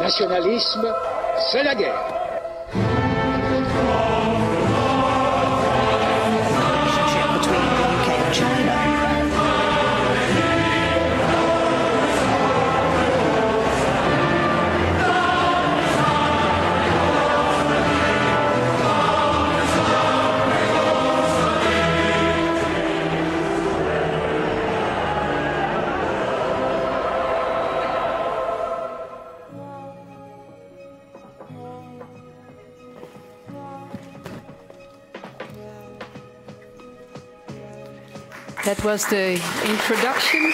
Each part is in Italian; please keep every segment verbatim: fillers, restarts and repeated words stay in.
nationalisme, c'est la guerre. That was the introduction.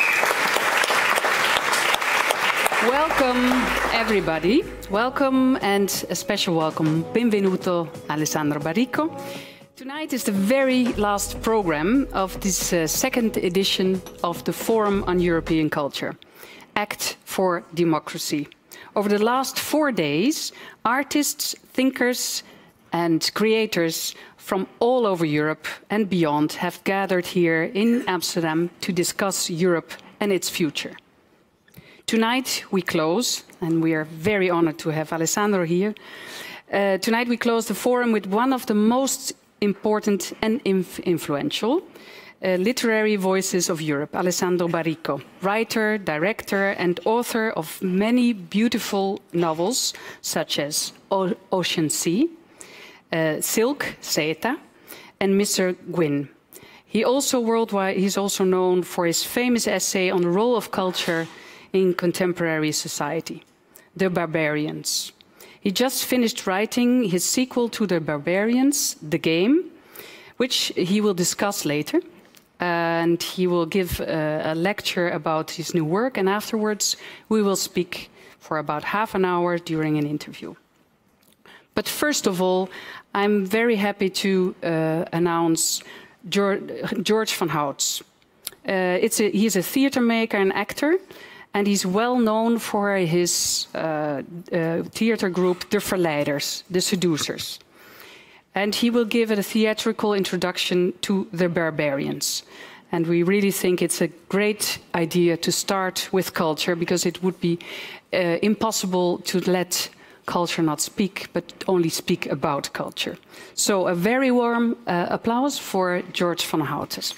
Welcome, everybody. Welcome, and a special welcome, benvenuto, Alessandro Baricco. Tonight is the very last program of this uh, second edition of the Forum on European Culture, Act for Democracy. Over the last four days, artists, thinkers, and creators from all over Europe and beyond have gathered here in Amsterdam to discuss Europe and its future. Tonight we close, and we are very honored to have Alessandro here. Uh, tonight we close the forum with one of the most important and inf influential uh, literary voices of Europe, Alessandro Baricco, writer, director, and author of many beautiful novels such as o Ocean Sea, Uh, Silk, Seta, and Mister Gwyn. He also worldwide, he's also known for his famous essay on the role of culture in contemporary society, The Barbarians. He just finished writing his sequel to The Barbarians, The Game, which he will discuss later. And he will give uh, a lecture about his new work, and afterwards we will speak for about half an hour during an interview. But first of all, I'm very happy to uh, announce George, George van Houts. Uh, it's a, he's a theater maker and actor, and he's well known for his uh, uh, theater group, The Verleiders, The Seducers. And he will give a theatrical introduction to The Barbarians. And we really think it's a great idea to start with culture, because it would be uh, impossible to let culture not speak, but only speak about culture. So a very warm uh, applause for George van Houts.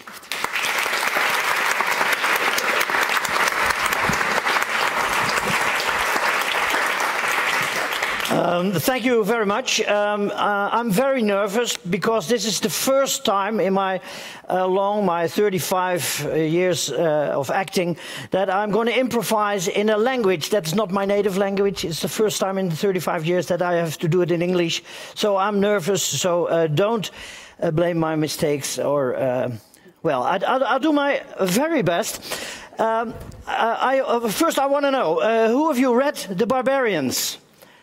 Um, thank you very much. Um, uh, I'm very nervous because this is the first time in my uh, long, my thirty-five years uh, of acting, that I'm going to improvise in a language that's not my native language. It's the first time in the thirty-five years that I have to do it in English. So I'm nervous, so uh, don't uh, blame my mistakes or, uh, well, I, I'll, I'll do my very best. Um, I, I, first I want to know, uh, who of you read The Barbarians?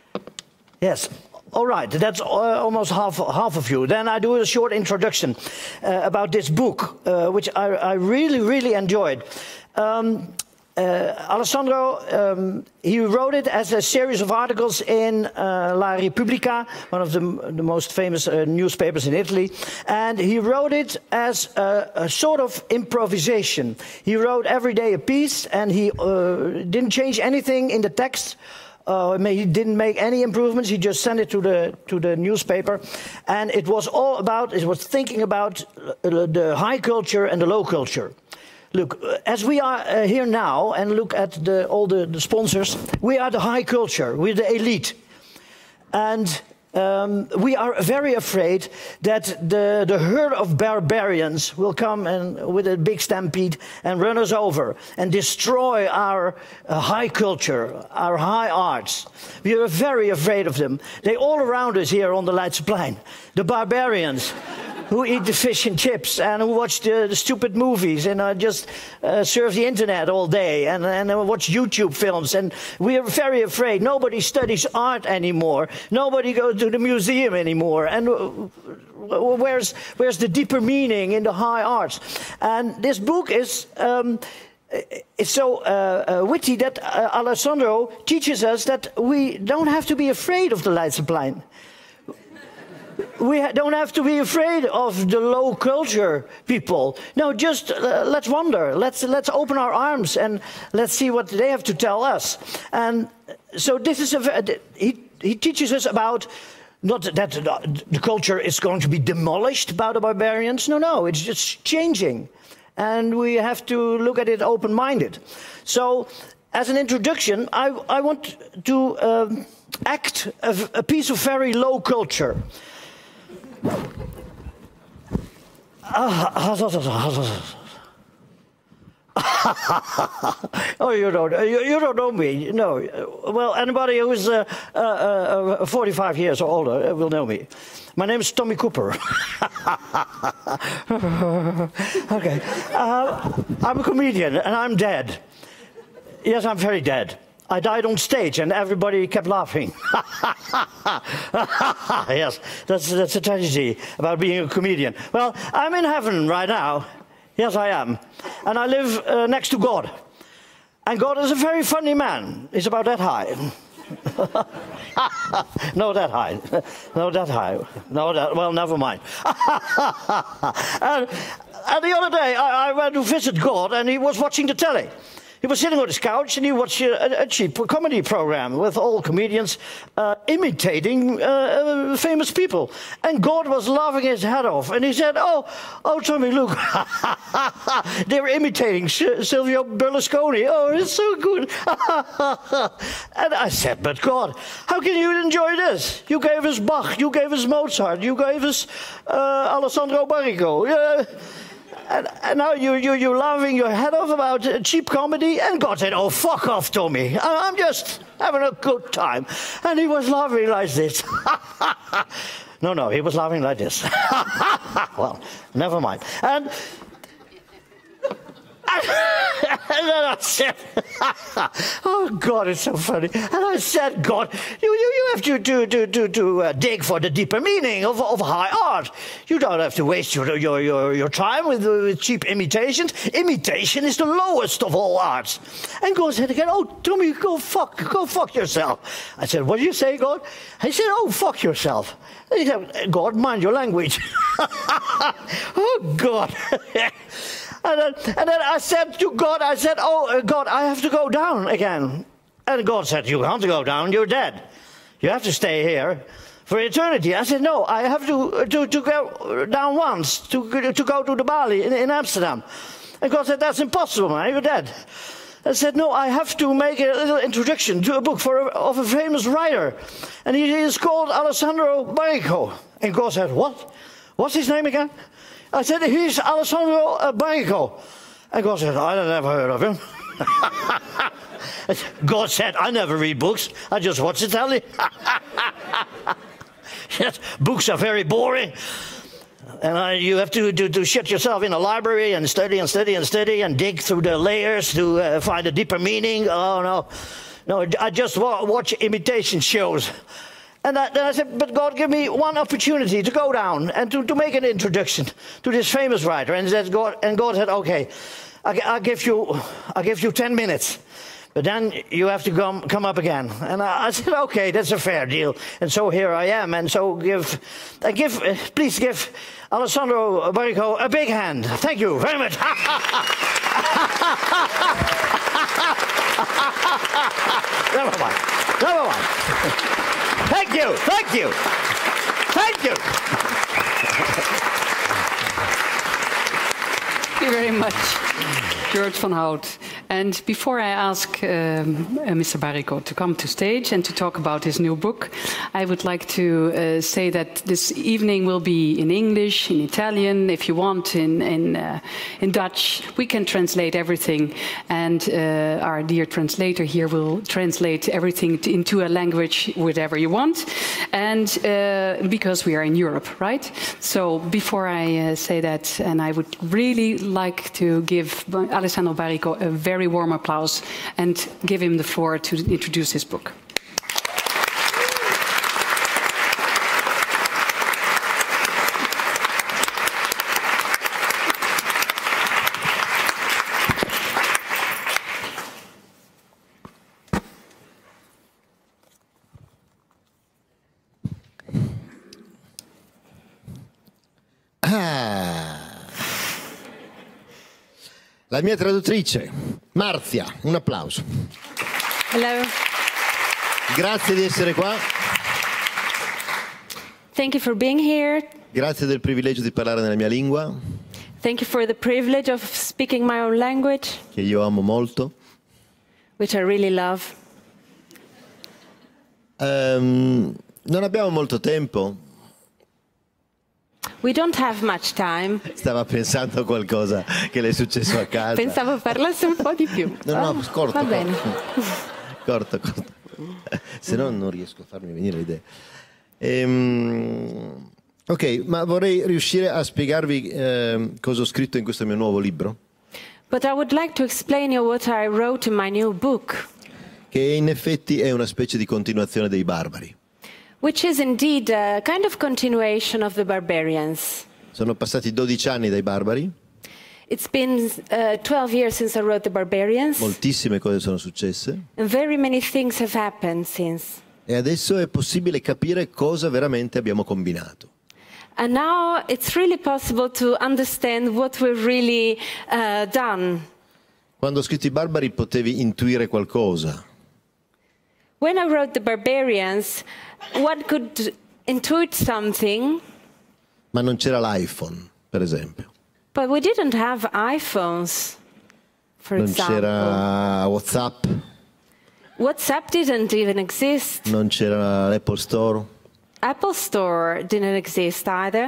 Yes, all right, that's uh, almost half, half of you. Then I do a short introduction uh, about this book, uh, which I, I really, really enjoyed. Um, uh, Alessandro, um, he wrote it as a series of articles in uh, La Repubblica, one of the, the most famous uh, newspapers in Italy. And he wrote it as a, a sort of improvisation. He wrote every day a piece, and he uh, didn't change anything in the text. Uh, he didn't make any improvements. He just sent it to the to the newspaper, and it was all about. It was thinking about uh, the high culture and the low culture. Look, as we are uh, here now, and look at the, all the, the sponsors, we are the high culture. We're the elite, and um, we are very afraid that the the herd of barbarians will come and with a big stampede and run us over and destroy our uh, high culture, our high arts. We are very afraid of them. They all around us here on the Leidseplein. The barbarians who eat the fish and chips and who watch the, the stupid movies and uh, just uh, surf the internet all day and, and uh, watch YouTube films. And we are very afraid. Nobody studies art anymore. Nobody goes to the museum anymore. And uh, where's, where's the deeper meaning in the high arts? And this book is... Um, It's so uh, uh, witty that uh, Alessandro teaches us that we don't have to be afraid of the Leidseplein. we ha don't have to be afraid of the low culture people. No, just uh, let's wonder. Let's let's open our arms and let's see what they have to tell us. And so this is a he he teaches us about not that the culture is going to be demolished by the barbarians. No, no, it's just changing, and we have to look at it open-minded. So, as an introduction, I I want to um, act a, a piece of very low culture. Oh, you don't, you, you don't know me, no. Well, anybody who's uh, uh, uh, forty-five years or older will know me. My name is Tommy Cooper. Okay, uh, I'm a comedian and I'm dead. Yes, I'm very dead. I died on stage and everybody kept laughing. Yes, that's, that's a tragedy about being a comedian. Well, I'm in heaven right now. Yes, I am. And I live uh, next to God. And God is a very funny man. He's about that high. No, that high. No, that high. No, that, well, never mind. and, and the other day, I, I went to visit God and he was watching the telly. He was sitting on his couch and he watched a, a cheap comedy program with all comedians uh, imitating uh, uh, famous people. And God was laughing his head off. And he said, oh, oh, Tommy, look, they were imitating Silvio Berlusconi. Oh, it's so good. And I said, but God, how can you enjoy this? You gave us Bach, you gave us Mozart, you gave us uh, Alessandro Barrico. Uh, And, and now you, you, you're laughing your head off about uh, cheap comedy, and God said, oh, fuck off, Tommy. I, I'm just having a good time. And he was laughing like this. No, no, he was laughing like this. Well, never mind. And, and then I said, oh, God, it's so funny. And I said, God, you, you, you have to, to, to, to, to uh, dig for the deeper meaning of, of high art. You don't have to waste your, your, your, your time with, uh, with cheap imitations. Imitation is the lowest of all arts. And God said again, oh, Tommy, go fuck, go fuck yourself. I said, what did you say, God? He said, oh, fuck yourself. And he said, God, mind your language. Oh, God. And then, and then I said to God, I said, oh, God, I have to go down again. And God said, you can't go down, you're dead. You have to stay here for eternity. I said, no, I have to, to, to go down once, to, to go to the Bali in, in Amsterdam. And God said, that's impossible, man, you're dead. I said, no, I have to make a little introduction to a book for a, of a famous writer. And he is called Alessandro Barrico. And God said, what? What's his name again? I said, he's Alessandro Barrico. And God said, I never heard of him. God said, I never read books. I just watch the telly. Yes, books are very boring. And I, you have to, to, to shut yourself in a library and study and study and study and dig through the layers to uh, find a deeper meaning. Oh, no. No, I just wa watch imitation shows. And I, then I said, but God, give me one opportunity to go down and to, to make an introduction to this famous writer. And, said God, and God said, okay, I, I'll, give you, I'll give you ten minutes. But then you have to come, come up again. And I, I said, okay, that's a fair deal. And so here I am. And so give, uh, give uh, please give Alessandro Barrico a big hand. Thank you very much. Never mind. Never mind. Thank you, thank you, thank you. Thank you very much, George van Hout. And before I ask um, uh, Mister Barrico to come to stage and to talk about his new book, I would like to uh, say that this evening will be in English, in Italian, if you want, in in, uh, in Dutch. We can translate everything, and uh, our dear translator here will translate everything into a language, whatever you want, and uh, because we are in Europe, right? So before I uh, say that, and I would really like to give Alessandro Barrico a very very warm applause and give him the floor to introduce his book. La mia traduttrice, Marzia, un applauso. Hello. Grazie di essere qua. Thank you for being here. Grazie del privilegio di parlare nella mia lingua, Thank you for the privilege of speaking my own language, che io amo molto. which I really love. Ehm, non abbiamo molto tempo. We don't have much time. Stava pensando a qualcosa che le è successo a casa. Pensavo parlasse un po' di più. No, no, Oh, corto, Va corto. bene. Corto, corto. Se no non riesco a farmi venire l'idea. Ehm, ok, ma vorrei riuscire a spiegarvi eh, cosa ho scritto in questo mio nuovo libro, But I would like to explain you what I wrote in my new book, che in effetti è una specie di continuazione dei Barbari. which is indeed a kind of continuation of the Barbarians. Sono passati dodici anni dai Barbari, It's been uh, twelve years since I wrote The Barbarians, moltissime cose sono successe and very many things have happened since. e adesso è possibile capire cosa veramente abbiamo combinato. And now it's really possible to understand what we've really uh, done. Quando ho scritto i Barbari potevi intuire qualcosa, When I wrote The Barbarians, one could intuit something, ma non c'era l'iPhone, per esempio. but we didn't have iPhones, for Non example. c'era WhatsApp, WhatsApp didn't even exist. non c'era l'Apple Store, Apple Store didn't exist either.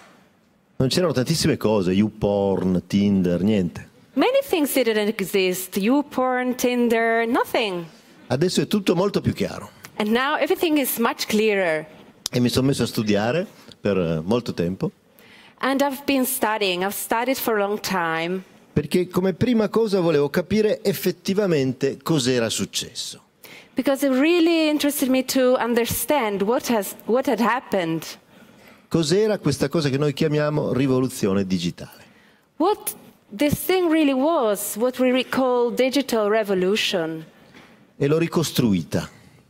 non c'erano tantissime cose, YouPorn, Tinder, niente. Many things didn't exist. YouPorn, Tinder, nothing. Adesso è tutto molto più chiaro And now everything is much clearer. e mi sono messo a studiare per eh, molto tempo, And I've been studying. I've studied for a long time. perché come prima cosa volevo capire effettivamente cos'era successo. Because it really interested me to understand what has what had happened. Cos'era questa cosa che noi chiamiamo rivoluzione digitale. What this thing really was, what we recall digital revolution. E l'ho ricostruita.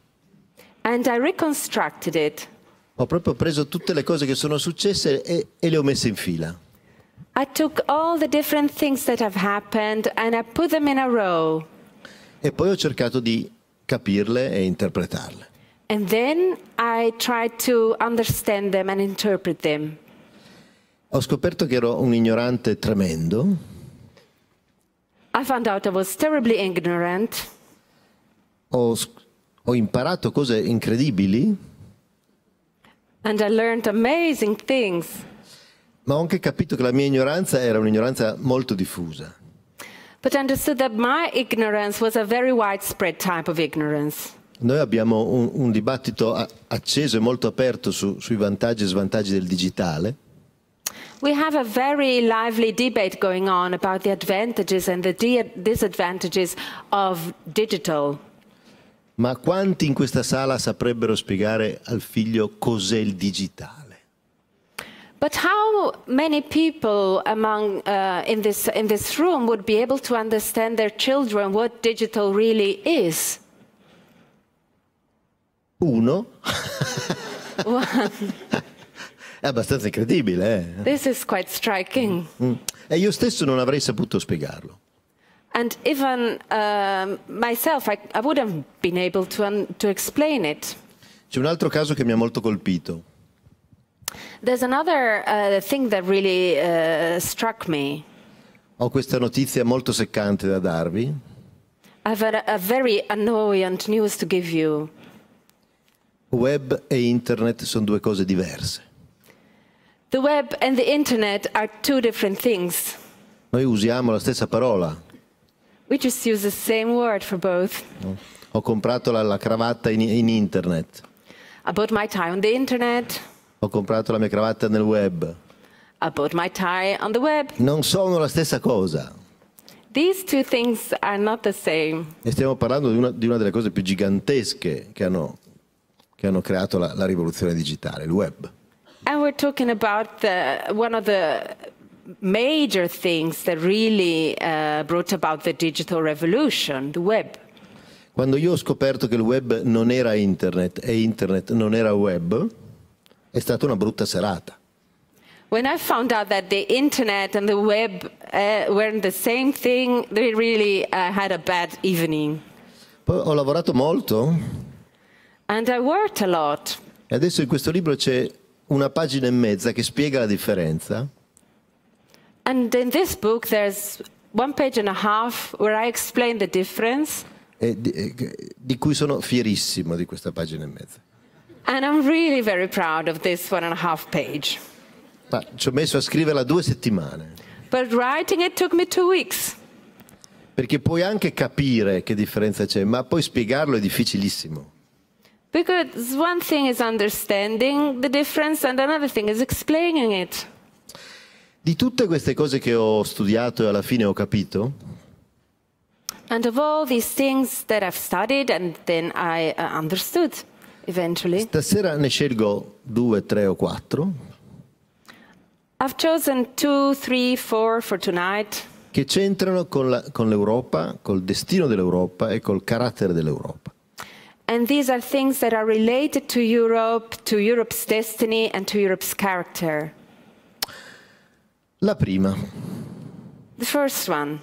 And I reconstructed it. Ho proprio preso tutte le cose che sono successe e, e le ho messe in fila. I took all the different things that have happened and I put them in a row. E poi ho cercato di capirle e interpretarle. And then I tried to understand them and interpret them. Ho scoperto che ero un ignorante tremendo, I found out I was terribly ignorant. ho, s- ho imparato cose incredibili, And I learned amazing things. ma ho anche capito che la mia ignoranza era un'ignoranza molto diffusa. But I understood that my ignorance was a very widespread type of ignorance. Noi abbiamo un, un dibattito a- acceso e molto aperto su- sui vantaggi e svantaggi del digitale, We have a very lively debate going on about the advantages and the de- disadvantages of digital. ma quanti in questa sala saprebbero spiegare al figlio cos'è il digitale? But how many people among uh, in this in this room would be able to understand their children what digital really is? Uno? È abbastanza incredibile, eh? This is quite striking. Mm. E io stesso non avrei saputo spiegarlo. And even um, myself, I, I wouldn't have been able to, un- to explain it. C'è un altro caso che mi ha molto colpito. There's another uh, thing that really uh, struck me. Ho questa notizia molto seccante da darvi. I have a, a very annoying news to give you. Web e internet sono due cose diverse. The web and the internet are two different things. Noi usiamo la stessa parola. We just use the same word for both. No? Ho comprato la, la cravatta in, in internet. I bought my tie on the internet. Ho comprato la mia cravatta nel web. I bought my tie on the web. Non sono la stessa cosa. These two things are not the same. E stiamo parlando di una, di una delle cose più gigantesche che hanno, che hanno creato la, la rivoluzione digitale, il web. And we're talking about the, one of the major things that really uh, brought about the digital revolution, the web. Quando io ho scoperto che il web non era internet e internet non era web, è stata una brutta serata. When I found out that the internet and the web uh, weren't the same thing, they really uh, had a bad evening. Poi ho lavorato molto And I worked a lot. e adesso in questo libro c'è una pagina e mezza che spiega la differenza. And in this book, there's one page and a half where I explain the difference. E di, di cui sono fierissimo di questa pagina e mezza. And I'm really very proud of this one and a half page. Ma ci ho messo a scriverla due settimane, But writing it took me two weeks. perché puoi anche capire che differenza c'è, ma poi spiegarlo è difficilissimo. Because one thing is understanding the difference and another thing is explaining it. Di tutte queste cose che ho studiato e alla fine ho capito, And of all these things that I've studied and then I uh, understood eventually, stasera ne scelgo due, tre o quattro I've chosen two, three, four for tonight. che c'entrano con, la, con l'Europa, col destino dell'Europa e col carattere dell'Europa. And these are things that are related to Europe, to Europe's destiny and to Europe's character. La prima, The first one.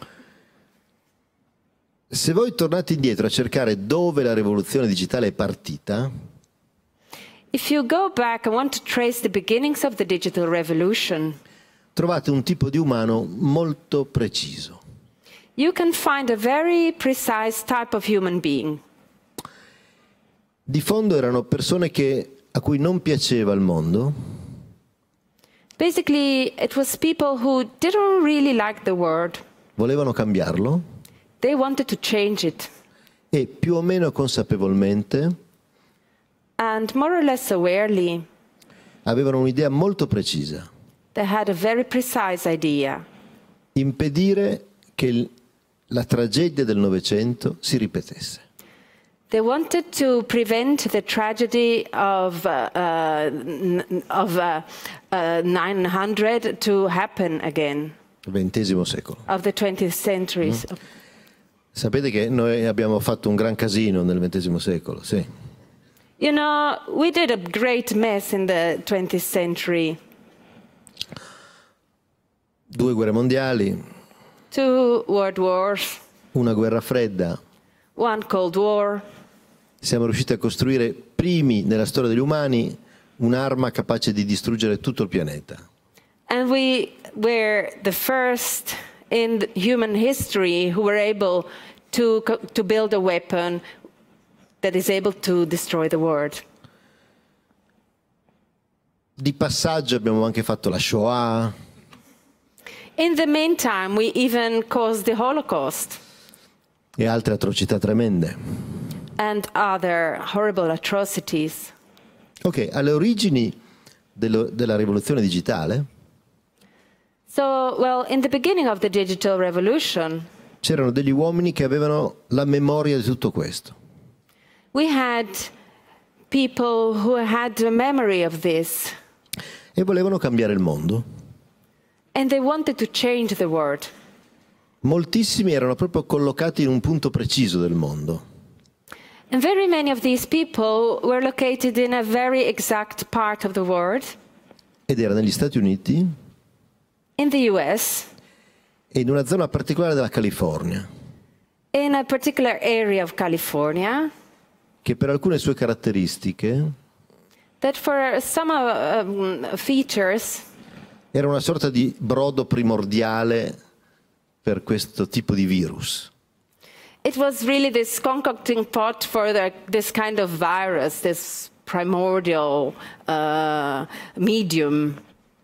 se voi tornate indietro a cercare dove la rivoluzione digitale è partita, If you go back and want to trace the beginnings of the digital revolution, trovate un tipo di umano molto preciso. you can find a very precise type of human being. Di fondo erano persone che, a cui non piaceva il mondo, Basically, it was people who didn't really like the world. volevano cambiarlo They wanted to change it. e più o meno consapevolmente And more or less awarely, avevano un'idea molto precisa: they had a very precise idea. impedire che il- la tragedia del Novecento si ripetesse. They wanted to prevent the tragedy of, uh, uh, n- of uh, uh, nine hundred to happen again, Il ventesimo secolo. of the twentieth century. Sapete che noi abbiamo fatto un gran casino nel ventesimo secolo, sì. You know, we did a great mess in the twentieth century. Due guerre mondiali, Two world wars, una guerra fredda. one Cold War. Siamo riusciti a costruire primi nella storia degli umani un'arma capace di distruggere tutto il pianeta. And we were the first in the human history who were able to, co- to build a weapon that is able to destroy the world. Di passaggio abbiamo anche fatto la Shoah, In the meantime, we even caused the Holocaust e altre atrocità tremende. and other horrible atrocities. Ok, alle origini dello- della rivoluzione digitale So, well, in the beginning of the digital revolution, c'erano degli uomini che avevano la memoria di tutto questo. we had people who had a memory of this, E volevano cambiare il mondo. and they wanted to change the world. Moltissimi erano proprio collocati in un punto preciso del mondo. And very many of these people were located in a very exact part of the world, Ed era negli Stati Uniti in the U S, e in una zona particolare della California, in a particular area of California, che per alcune sue caratteristiche that for some uh, um, features, era una sorta di brodo primordiale per questo tipo di virus. it was really this concocting pot for the, this kind of virus, this primordial uh, medium.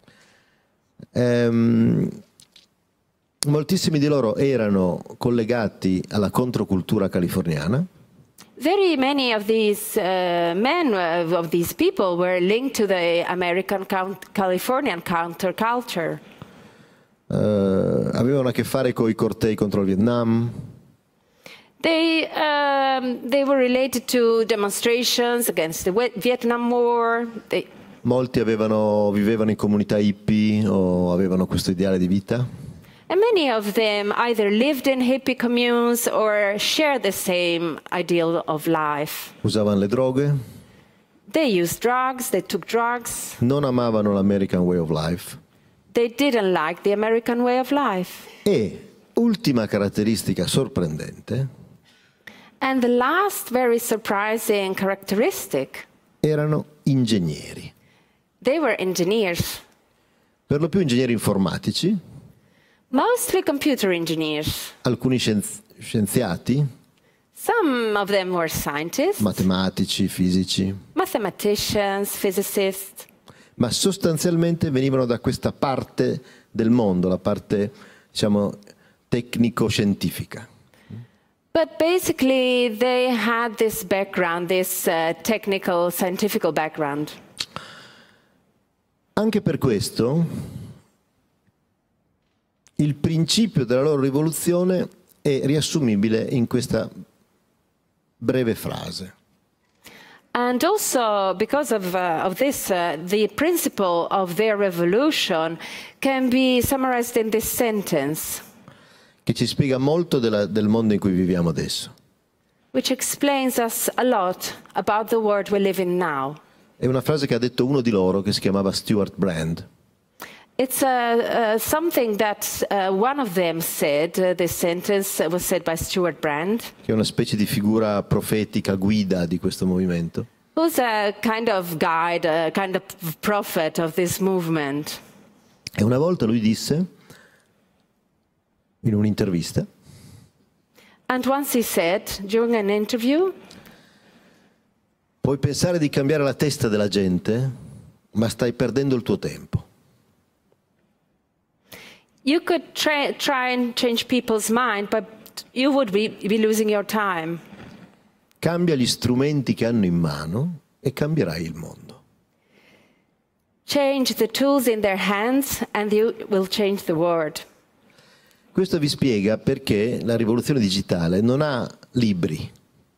Ehm, moltissimi di loro erano collegati alla controcultura californiana Very many of these uh, men, uh, of these people, were linked to the American count- Californian counterculture. eh, avevano a che fare con i cortei contro il Vietnam, They, um, they were related to demonstrations against the Viet- Vietnam War. They, molti avevano, vivevano in comunità hippie o avevano questo ideale di vita. and many of them either lived in hippie communes or shared the same ideal of life. Usavano le droghe, They used drugs, they took drugs. Non amavano l'American way of life. They didn't like the American way of life. E, ultima caratteristica sorprendente, And the last very surprising characteristic, erano ingegneri. they were engineers, Per lo più ingegneri informatici, mostly computer engineers. alcuni scienzi- scienziati, Some of them were scientists, matematici, fisici, mathematicians, physicists, ma sostanzialmente venivano da questa parte del mondo, la parte, diciamo, tecnico-scientifica. but basically they had this background, this uh, technical, scientific background. Anche per questo, il principio della loro rivoluzione è riassumibile in questa breve frase. And also, because of, uh, of this, uh, the principle of their revolution can be summarized in this sentence, Che ci spiega molto della- del mondo in cui viviamo adesso. which explains us a lot about the world we live in now. È una frase che ha detto uno di loro, che si chiamava Stuart Brand. It's uh, uh, something that uh, one of them said. Uh, this sentence was said by Stuart Brand, Che è una specie di figura profetica, guida di questo movimento. who's a kind of guide, a kind of prophet of this movement. E una volta lui disse, in un'intervista, And once he said, during an interview, puoi pensare di cambiare la testa della gente, ma stai perdendo il tuo tempo. you could try, try and change people's mind, but you would be, be losing your time. Cambia gli strumenti che hanno in mano e cambierai il mondo. Change the tools in their hands and you will change the world. Questo vi spiega perché la rivoluzione digitale non ha libri,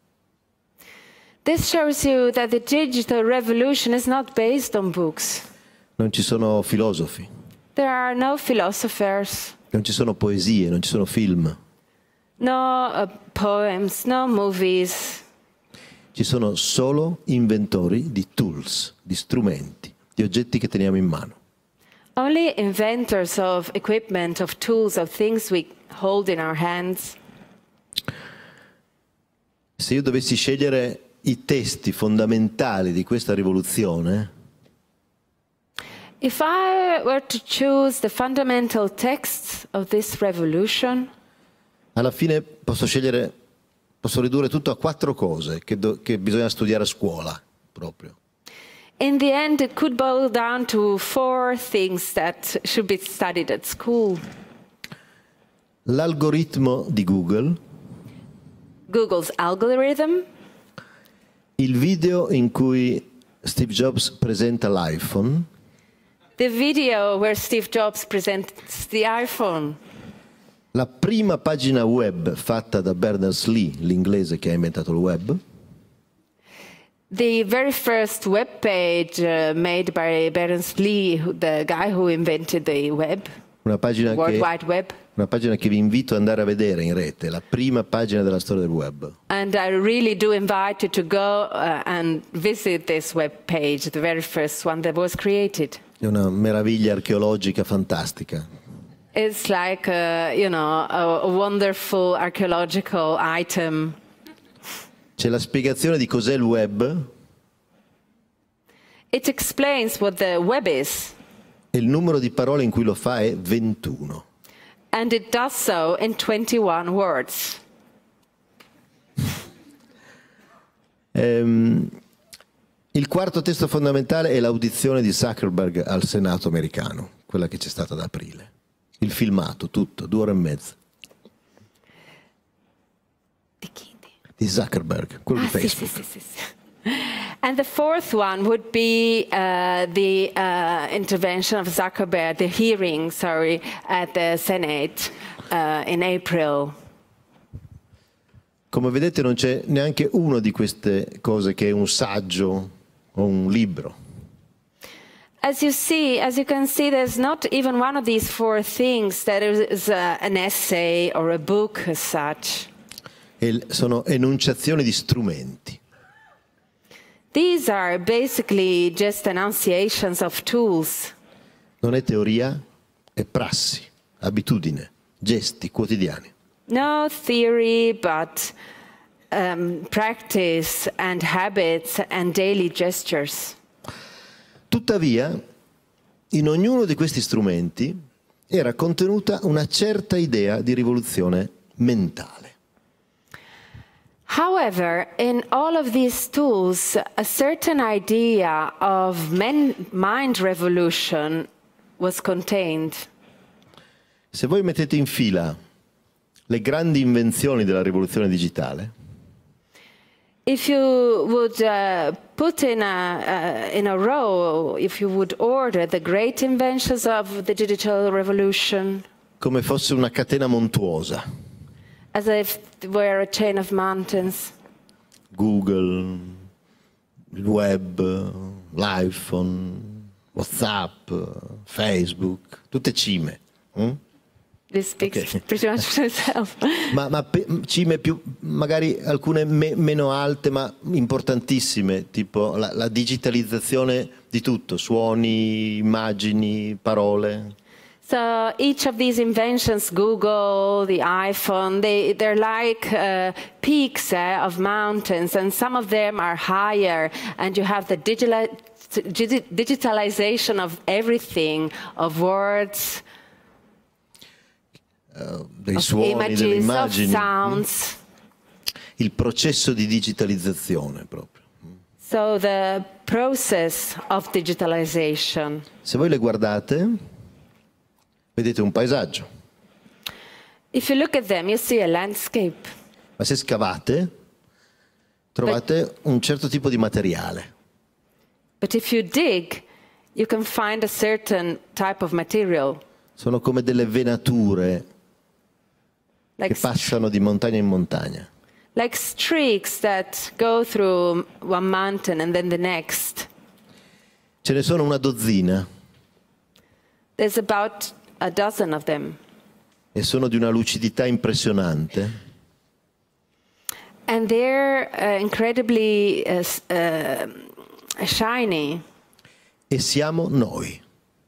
This shows you that the digital revolution is not based on books. non ci sono filosofi, There are no philosophers, non ci sono poesie, non ci sono film, no uh, poems, no movies. ci sono solo inventori di tools, di strumenti, di oggetti che teniamo in mano. Only inventors of equipment, of tools, of things we hold in our hands. Se io dovessi scegliere i testi fondamentali di questa rivoluzione, If I were to choose the fundamental texts of this revolution, alla fine posso scegliere, posso ridurre tutto a quattro cose che, do- che bisogna studiare a scuola proprio. in the end it could boil down to four things that should be studied at school. L'algoritmo di Google, Google's algorithm, il video in cui Steve Jobs presenta l'iPhone, the video where Steve Jobs presents the iPhone, la prima pagina web fatta da Berners-Lee, l'inglese che ha inventato il web, the very first web page uh, made by Berners-Lee, who- the guy who invented the web, una pagina, World che, Wide Web. una pagina che vi invito ad andare a vedere in rete, la prima pagina della storia del web. And I really do invite you to go uh, and visit this web page, the very first one that was created. È una meraviglia archeologica fantastica. It's like, a, you know, a, a wonderful archaeological item. C'è la spiegazione di cos'è il web It explains what the web is, e il numero di parole in cui lo fa è ventuno. and it does so in twenty-one words. Ehm, il quarto testo fondamentale è l'audizione di Zuckerberg al Senato americano, quella che c'è stata ad aprile. Il filmato, tutto, due ore e mezza. Di Zuckerberg, quello Ah, di sì, sì, Facebook. sì, sì, sì. And the fourth one would be uh, the uh, intervention of Zuckerberg, the hearing, sorry, at the Senate uh, in April. Come vedete non c'è neanche uno di queste cose che è un saggio o un libro. As you see, as you can see, there's not even one of these four things that is uh, an essay or a book as such. E sono enunciazioni di strumenti. These are basically just enunciations of tools. Non è teoria, è prassi, abitudine, gesti quotidiani. No theory, but um, practice and habits and daily gestures. Tuttavia, in ognuno di questi strumenti era contenuta una certa idea di rivoluzione mentale. However, in all of these tools, a certain idea of men- mind revolution was contained. Se voi mettete in fila le grandi invenzioni della rivoluzione digitale, If you would uh, put in a, uh, in a row, if you would order the great inventions of the digital revolution, come fosse una catena montuosa, as if it were a chain of mountains, Google, il web, l'iPhone, WhatsApp, Facebook, tutte cime. hm? this speaks Okay. pretty much for itself. Ma, ma pe- cime più, magari alcune me- meno alte, ma importantissime, tipo la, la digitalizzazione di tutto, suoni, immagini, parole. So each of these inventions, Google, the iPhone, they, they're like uh, peaks eh, of mountains, and some of them are higher, and you have the digitali- digi- digitalization of everything, of words, Uh, dei of suoni, delle images, of immagini, sounds. il processo di digitalizzazione proprio. So the process of digitalization. Se voi le guardate, vedete un paesaggio, If you look at them, you see a landscape. ma se scavate, trovate un certo tipo di materiale. But if you dig, you can find a certain type of material, Sono come delle venature like, che passano di montagna in montagna. like streaks that go through one mountain and then the next. Ce ne sono una dozzina There's about a dozen of them. e sono di una lucidità impressionante. And they're uh, incredibly uh, s- uh, shiny. E siamo noi.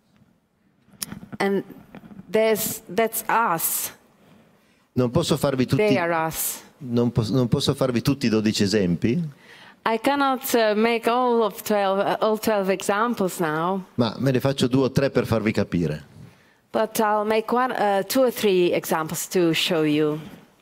And there's, that's us. Non posso farvi tutti, They are us. non pos- non posso farvi tutti i dodici esempi, I cannot uh, make all of twelve, uh, all twelve examples now, ma me ne faccio due o tre per farvi capire. but I'll make one, uh, two or three examples to show you.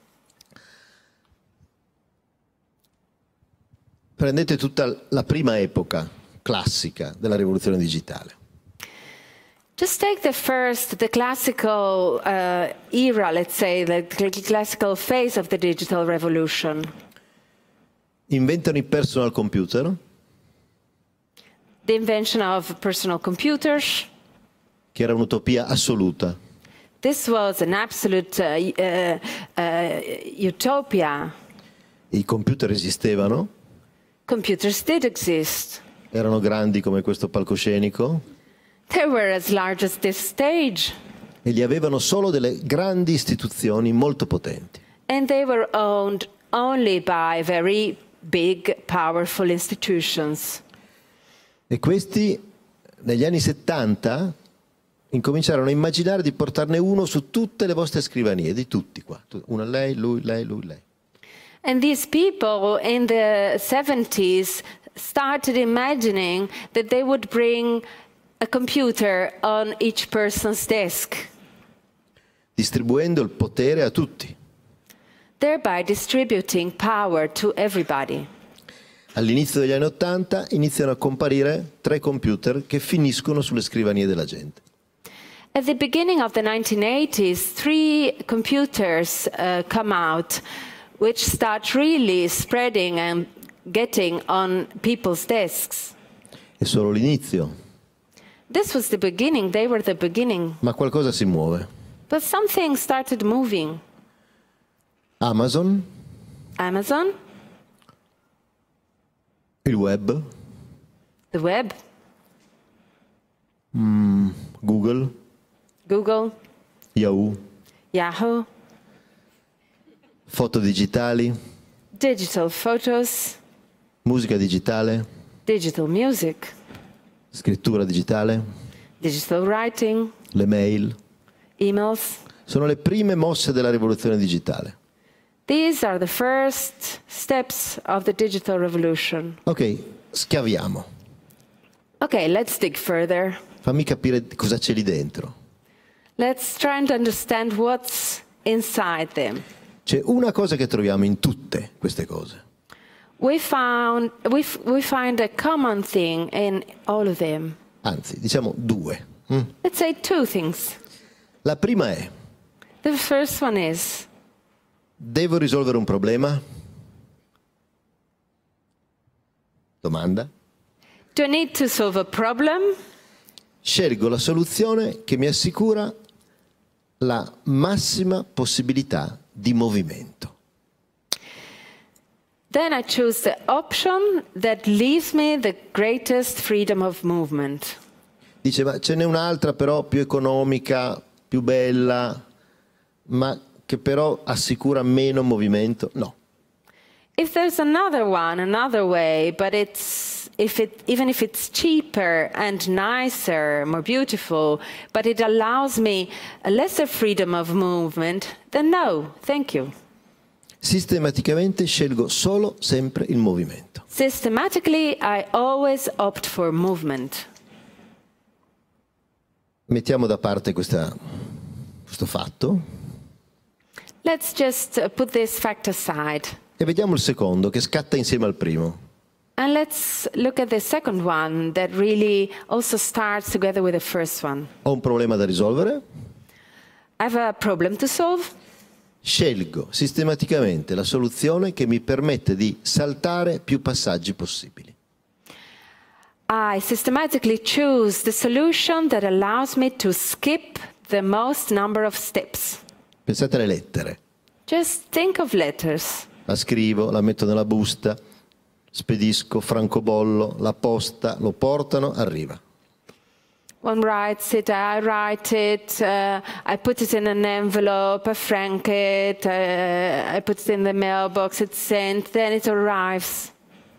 Prendete tutta la prima epoca classica della rivoluzione digitale. Just take the first, the classical uh, era, let's say, the cl- classical phase of the digital revolution. Inventano i personal computer, The invention of personal computers. che era un'utopia assoluta. This was an absolute uh, y- uh, uh, utopia. I computer esistevano, Computers did exist. erano grandi come questo palcoscenico They were as large as this stage. e li avevano solo delle grandi istituzioni molto potenti. And they were owned only by very big, powerful institutions. E questi, negli anni settanta, incominciarono a immaginare di portarne uno su tutte le vostre scrivanie, di tutti qua. Una lei, lui, lei, lui, lei. And these people in the seventies started imagining that they would bring a computer on each person's desk, Distribuendo il potere a tutti. thereby distributing power to everybody. All'inizio degli anni ottanta iniziano a comparire tre computer che finiscono sulle scrivanie della gente. At the beginning of the nineteen eighties, three computers uh, come out which start really spreading and getting on people's desks. È solo l'inizio, This was the beginning, they were the beginning. ma qualcosa si muove. But something started moving. Amazon, Amazon, il web, the web, Google, Google, Yahoo, Yahoo, foto digitali, digital photos, musica digitale, digital music, scrittura digitale, digital writing, le mail. emails. Sono le prime mosse della rivoluzione digitale. These are the first steps of the digital revolution. Ok, schiaviamo. Okay, let's dig further. Fammi capire cosa c'è lì dentro. Let's try and understand what's inside them. C'è una cosa che troviamo in tutte queste cose. We found we f- we find a common thing in all of them. Anzi, diciamo due. Mm. Let's say two things. La prima è: The first one is, devo risolvere un problema? Domanda. do I need to solve a problem? Scelgo la soluzione che mi assicura la massima possibilità di movimento. Then I choose the option that leaves me the greatest freedom of movement. Dice, ma ce n'è un'altra però più economica, più bella, ma che però assicura meno movimento? No. If there's another one, another way, but it's if it even if it's cheaper and nicer, more beautiful, but it allows me a lesser freedom of movement, then no, thank you. Sistematicamente scelgo solo sempre il movimento. Systematically, I always opt for movement. Mettiamo da parte questa, questo fatto Let's just uh, put this fact aside. e vediamo il secondo che scatta insieme al primo. And let's look at the second one that really also starts together with the first one. Ho un problema da risolvere? I have a problem to solve. Scelgo sistematicamente la soluzione che mi permette di saltare più passaggi possibili. I systematically choose the solution that allows me to skip the most number of steps. Pensate alle lettere. Just think of letters. La scrivo, la metto nella busta, spedisco, francobollo, la posta, lo portano, arriva. One writes it, I write it, uh, I put it in an envelope, I frank it, uh, I put it in the mailbox, it's sent, then it arrives.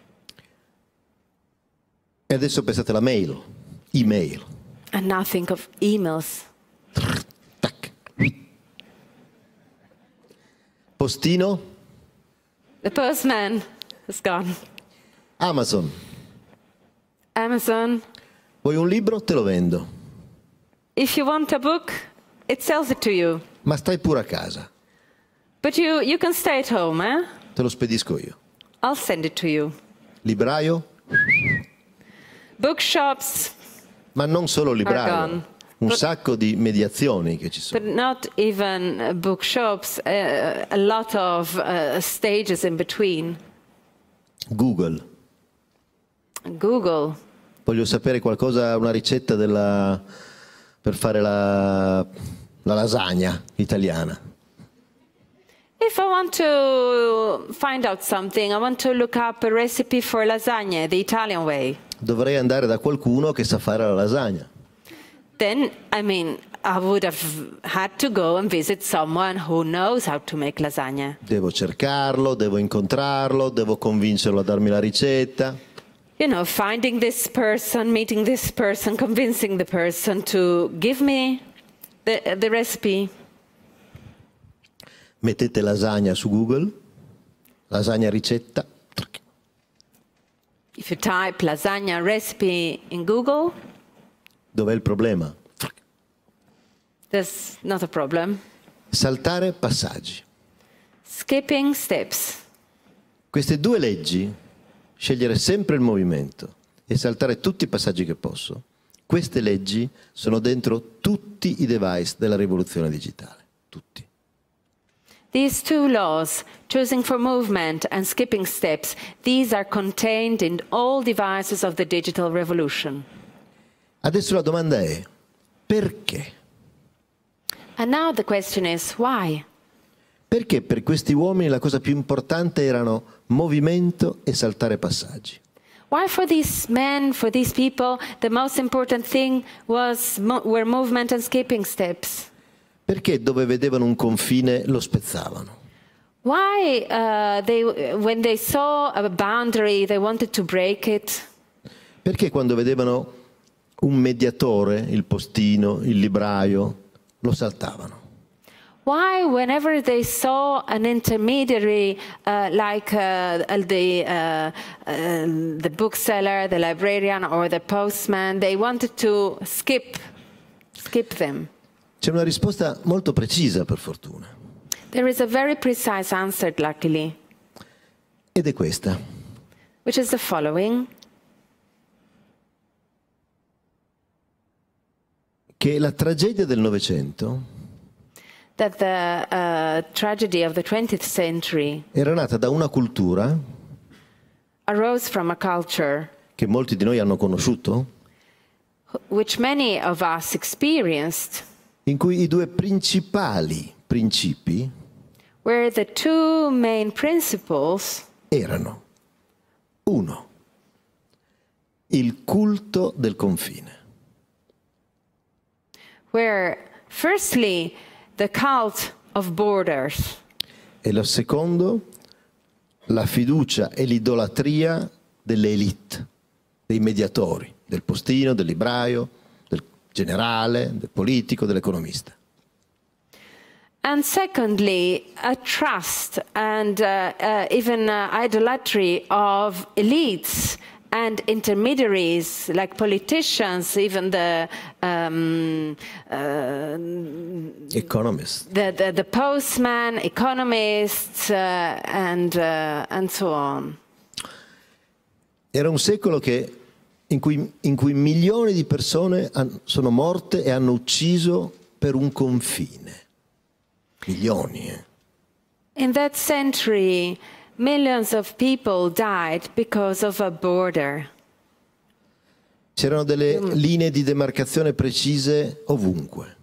E adesso pensate alla mail, email. And now think of emails. Tac. Postino, The postman is gone. Amazon. Amazon. Vuoi un libro? Te lo vendo. If you want a book, it sells it to you. Ma stai pure a casa. But you, you can stay at home, eh? Te lo spedisco io. I'll send it to you. Libraio? Bookshops, Ma non solo libraio. Argon. Un But- sacco di mediazioni che ci but sono. not even uh, bookshops, uh, a lot of uh, stages in between. Google. Google. Voglio sapere qualcosa, una ricetta della, per fare la, la lasagna italiana. If I want to find out something, I want to look up a recipe for lasagna, the Italian way. Dovrei andare da qualcuno che sa fare la lasagna. Then, I mean, I would have had to go and visit someone who knows how to make lasagna. Devo cercarlo, devo incontrarlo, devo convincerlo a darmi la ricetta. You know, finding this person, meeting this person, convincing the person to give me the, the recipe. Mettete lasagna su Google, lasagna ricetta. If you type lasagna recipe in Google, Dov'è il problema? there's not a problem. Saltare passaggi. Skipping steps. Queste due leggi, scegliere sempre il movimento e saltare tutti i passaggi che posso, queste leggi sono dentro tutti i device della rivoluzione digitale. Tutti. These two laws, choosing for movement and skipping steps, these are contained in all devices of the digital revolution. Adesso la domanda è, perché? And now the question is, why? Perché per questi uomini la cosa più importante erano movimento e saltare passaggi? Why for these men, for these people, the most important thing was mo- were movement and skipping steps? Perché dove vedevano un confine lo spezzavano? Why, uh, they, when they saw a boundary, they wanted to break it? Perché quando vedevano un mediatore, il postino, il libraio, lo saltavano? Why, whenever they saw an intermediary uh, like uh, the, uh, uh, the bookseller, the librarian, or the postman, they wanted to skip, skip them? C'è una risposta molto precisa, per fortuna. There is a very precise answer, luckily. Ed è questa. Which is the following. Che la tragedia del Novecento That the uh, tragedy of the twentieth century era nata da una cultura arose from a culture che molti di noi hanno conosciuto, which many of us experienced, in cui i due principali principi where the two main principles erano: uno, il culto del confine. were firstly the cult of borders, E lo secondo, la fiducia e l'idolatria delle elite, dei mediatori, del postino, del libraio, del generale, del politico, dell'economista. and secondly a trust and uh, uh, even uh, idolatry of elites and intermediaries like politicians, even the um, uh, Economist. the, the, the postman, economists, uh, and, uh, and so on. Era un secolo che, in, cui, in cui milioni di persone han, sono morte e hanno ucciso per un confine. Milioni. Eh. In that century, millions of people died because of a border. C'erano delle linee di demarcazione precise ovunque.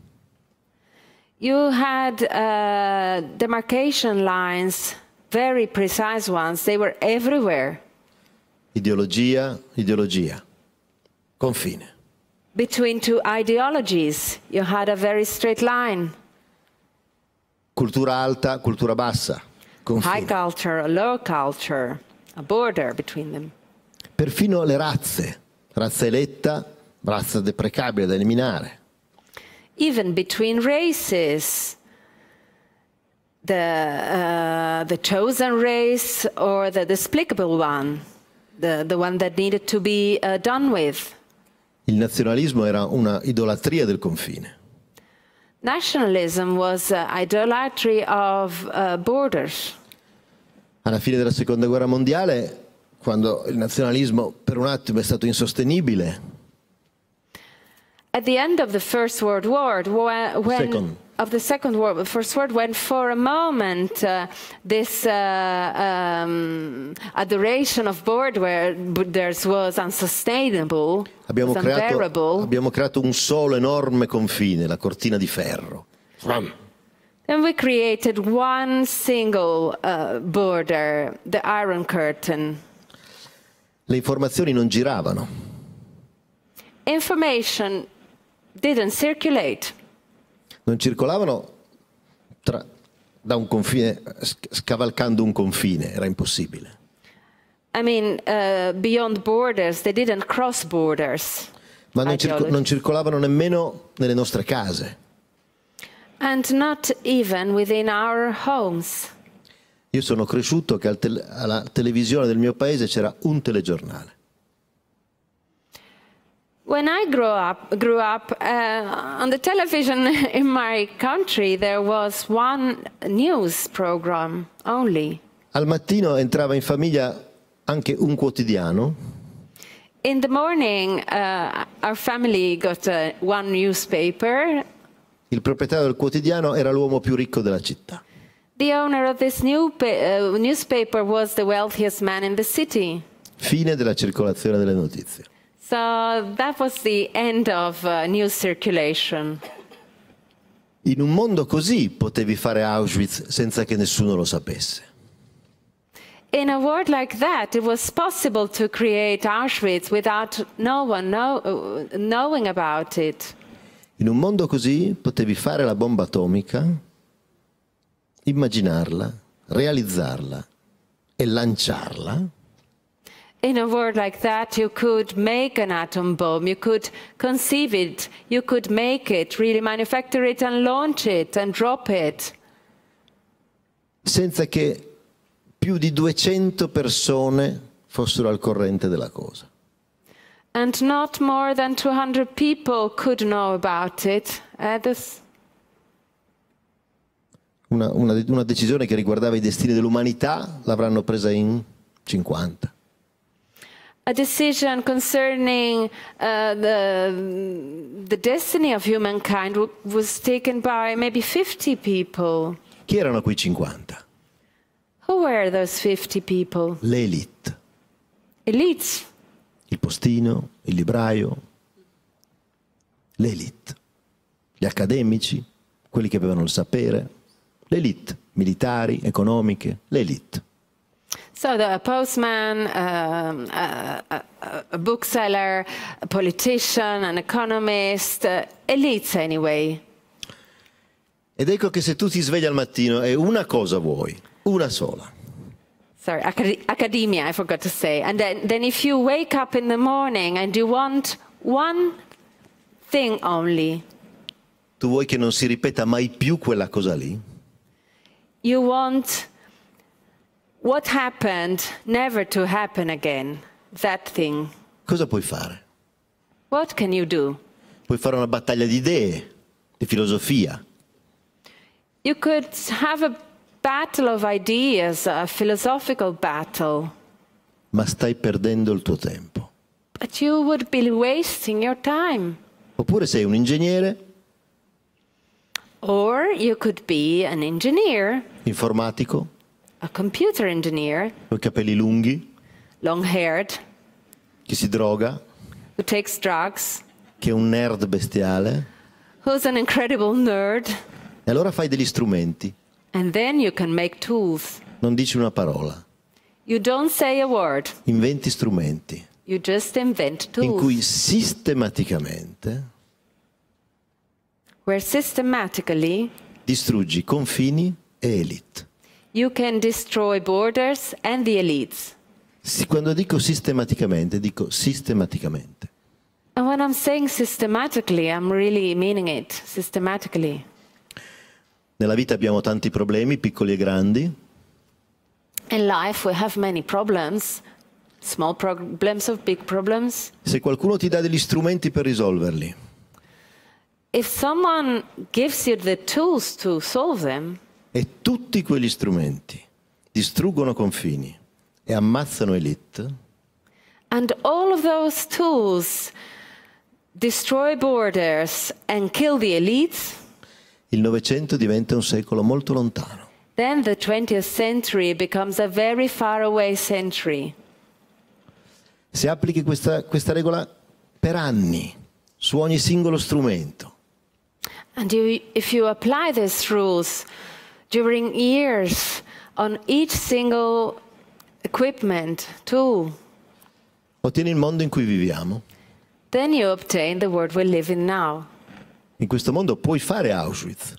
You had uh, demarcation lines, very precise ones. They were everywhere. Ideologia, ideologia. Confine. Between two ideologies, you had a very straight line. Cultura alta, cultura bassa. Confine. High culture, a low culture, a border between them. Perfino le razze. Razza eletta, razza deprecabile da eliminare. Even between races, the, uh, the chosen race or the despicable one, the, the one that needed to be uh, done with. Il nazionalismo era una idolatria del confine. Nationalism was uh, idolatry of uh, borders. Alla fine della seconda guerra mondiale, quando il nazionalismo per un attimo è stato insostenibile, At the end of the First World War, when, Second. of the Second World, First World, when for a moment uh, this uh, um, adoration of borders was unsustainable, abbiamo was creato, unbearable, abbiamo creato un solo enorme confine, la cortina di ferro. then we created one single uh, border, the Iron Curtain. Le informazioni non giravano. Information didn't circulate. Non circolavano tra, da un confine, scavalcando un confine, era impossibile. I mean, uh, beyond borders, they didn't cross borders. Ma non, circo, non circolavano nemmeno nelle nostre case. And not even within our homes. Io sono cresciuto che al tele, alla televisione del mio paese c'era un telegiornale. When I grew up, grew up uh, on the television in my country, there was one news program only. Al mattino entrava in famiglia anche un quotidiano. In the morning, uh, our family got uh, one newspaper. Il proprietario del quotidiano era l'uomo più ricco della città. The owner of this new uh, newspaper was the wealthiest man in the city. Fine della circolazione delle notizie. So that was the end of uh, news circulation. In un mondo così potevi fare Auschwitz senza che nessuno lo sapesse. In a world like that, it was possible to create Auschwitz without no one know, uh, knowing about it. In un mondo così potevi fare la bomba atomica, immaginarla, realizzarla e lanciarla. In a word like that, you could make an atom bomb, you could conceive it, you could make it, really manufacture it and launch it and drop it. Senza che più di duecento persone fossero al corrente della cosa. And not more than two hundred people could know about it. Uh, this... una, una, una decisione che riguardava i destini dell'umanità l'avranno presa in cinquanta. A decision concerning uh, the, the destiny of humankind was taken by maybe fifty people. Chi erano quei cinquanta? Who were those fifty people? Le elite. Elites. Il postino, il libraio, le elite. Gli accademici, quelli che avevano il sapere, le elite, militari, economiche, le elite. So the postman, um, a, a, a bookseller, a politician, an economist, uh, elites anyway. Ed ecco che se tu ti svegli al mattino e una cosa vuoi, una sola. Sorry, acad academia, I forgot to say. And then, then if you wake up in the morning and you want one thing only. Tu vuoi che non si ripeta mai più quella cosa lì? You want what happened never to happen again, that thing. Cosa puoi fare? What can you do? Puoi fare una battaglia di idee, di filosofia. You could have a battle of ideas, a philosophical battle. Ma stai perdendo il tuo tempo. But you would be wasting your time. Oppure sei un ingegnere. Or you could be an engineer. Informatico. A computer engineer. Con i capelli lunghi. Long-haired. Che si droga. Who takes drugs. Che è un nerd bestiale. Who's an incredible nerd. E allora fai degli strumenti. And then you can make tools. Non dici una parola. You don't say a word. Inventi strumenti. You just invent tools. In cui sistematicamente where systematically distruggi confini e elite. You can destroy borders and the elites. Sì, quando dico sistematicamente, dico sistematicamente. And when I'm saying systematically, I'm really meaning it, systematically. Nella vita abbiamo tanti problemi, piccoli e grandi. In life we have many problems, small problems of big problems. Se qualcuno ti dà degli strumenti per risolverli. If someone gives you the tools to solve them. E tutti quegli strumenti distruggono confini e ammazzano elite. And all of those tools destroy borders and kill the elites. Il Novecento diventa un secolo molto lontano. Then the twentieth century becomes a very far away century. Se applichi questa, questa regola per anni su ogni singolo strumento. And you, if you apply these rules during years on each single equipment, tool, ottieni il mondo in cui viviamo. then you obtain the world we live in now. In questo mondo puoi fare Auschwitz.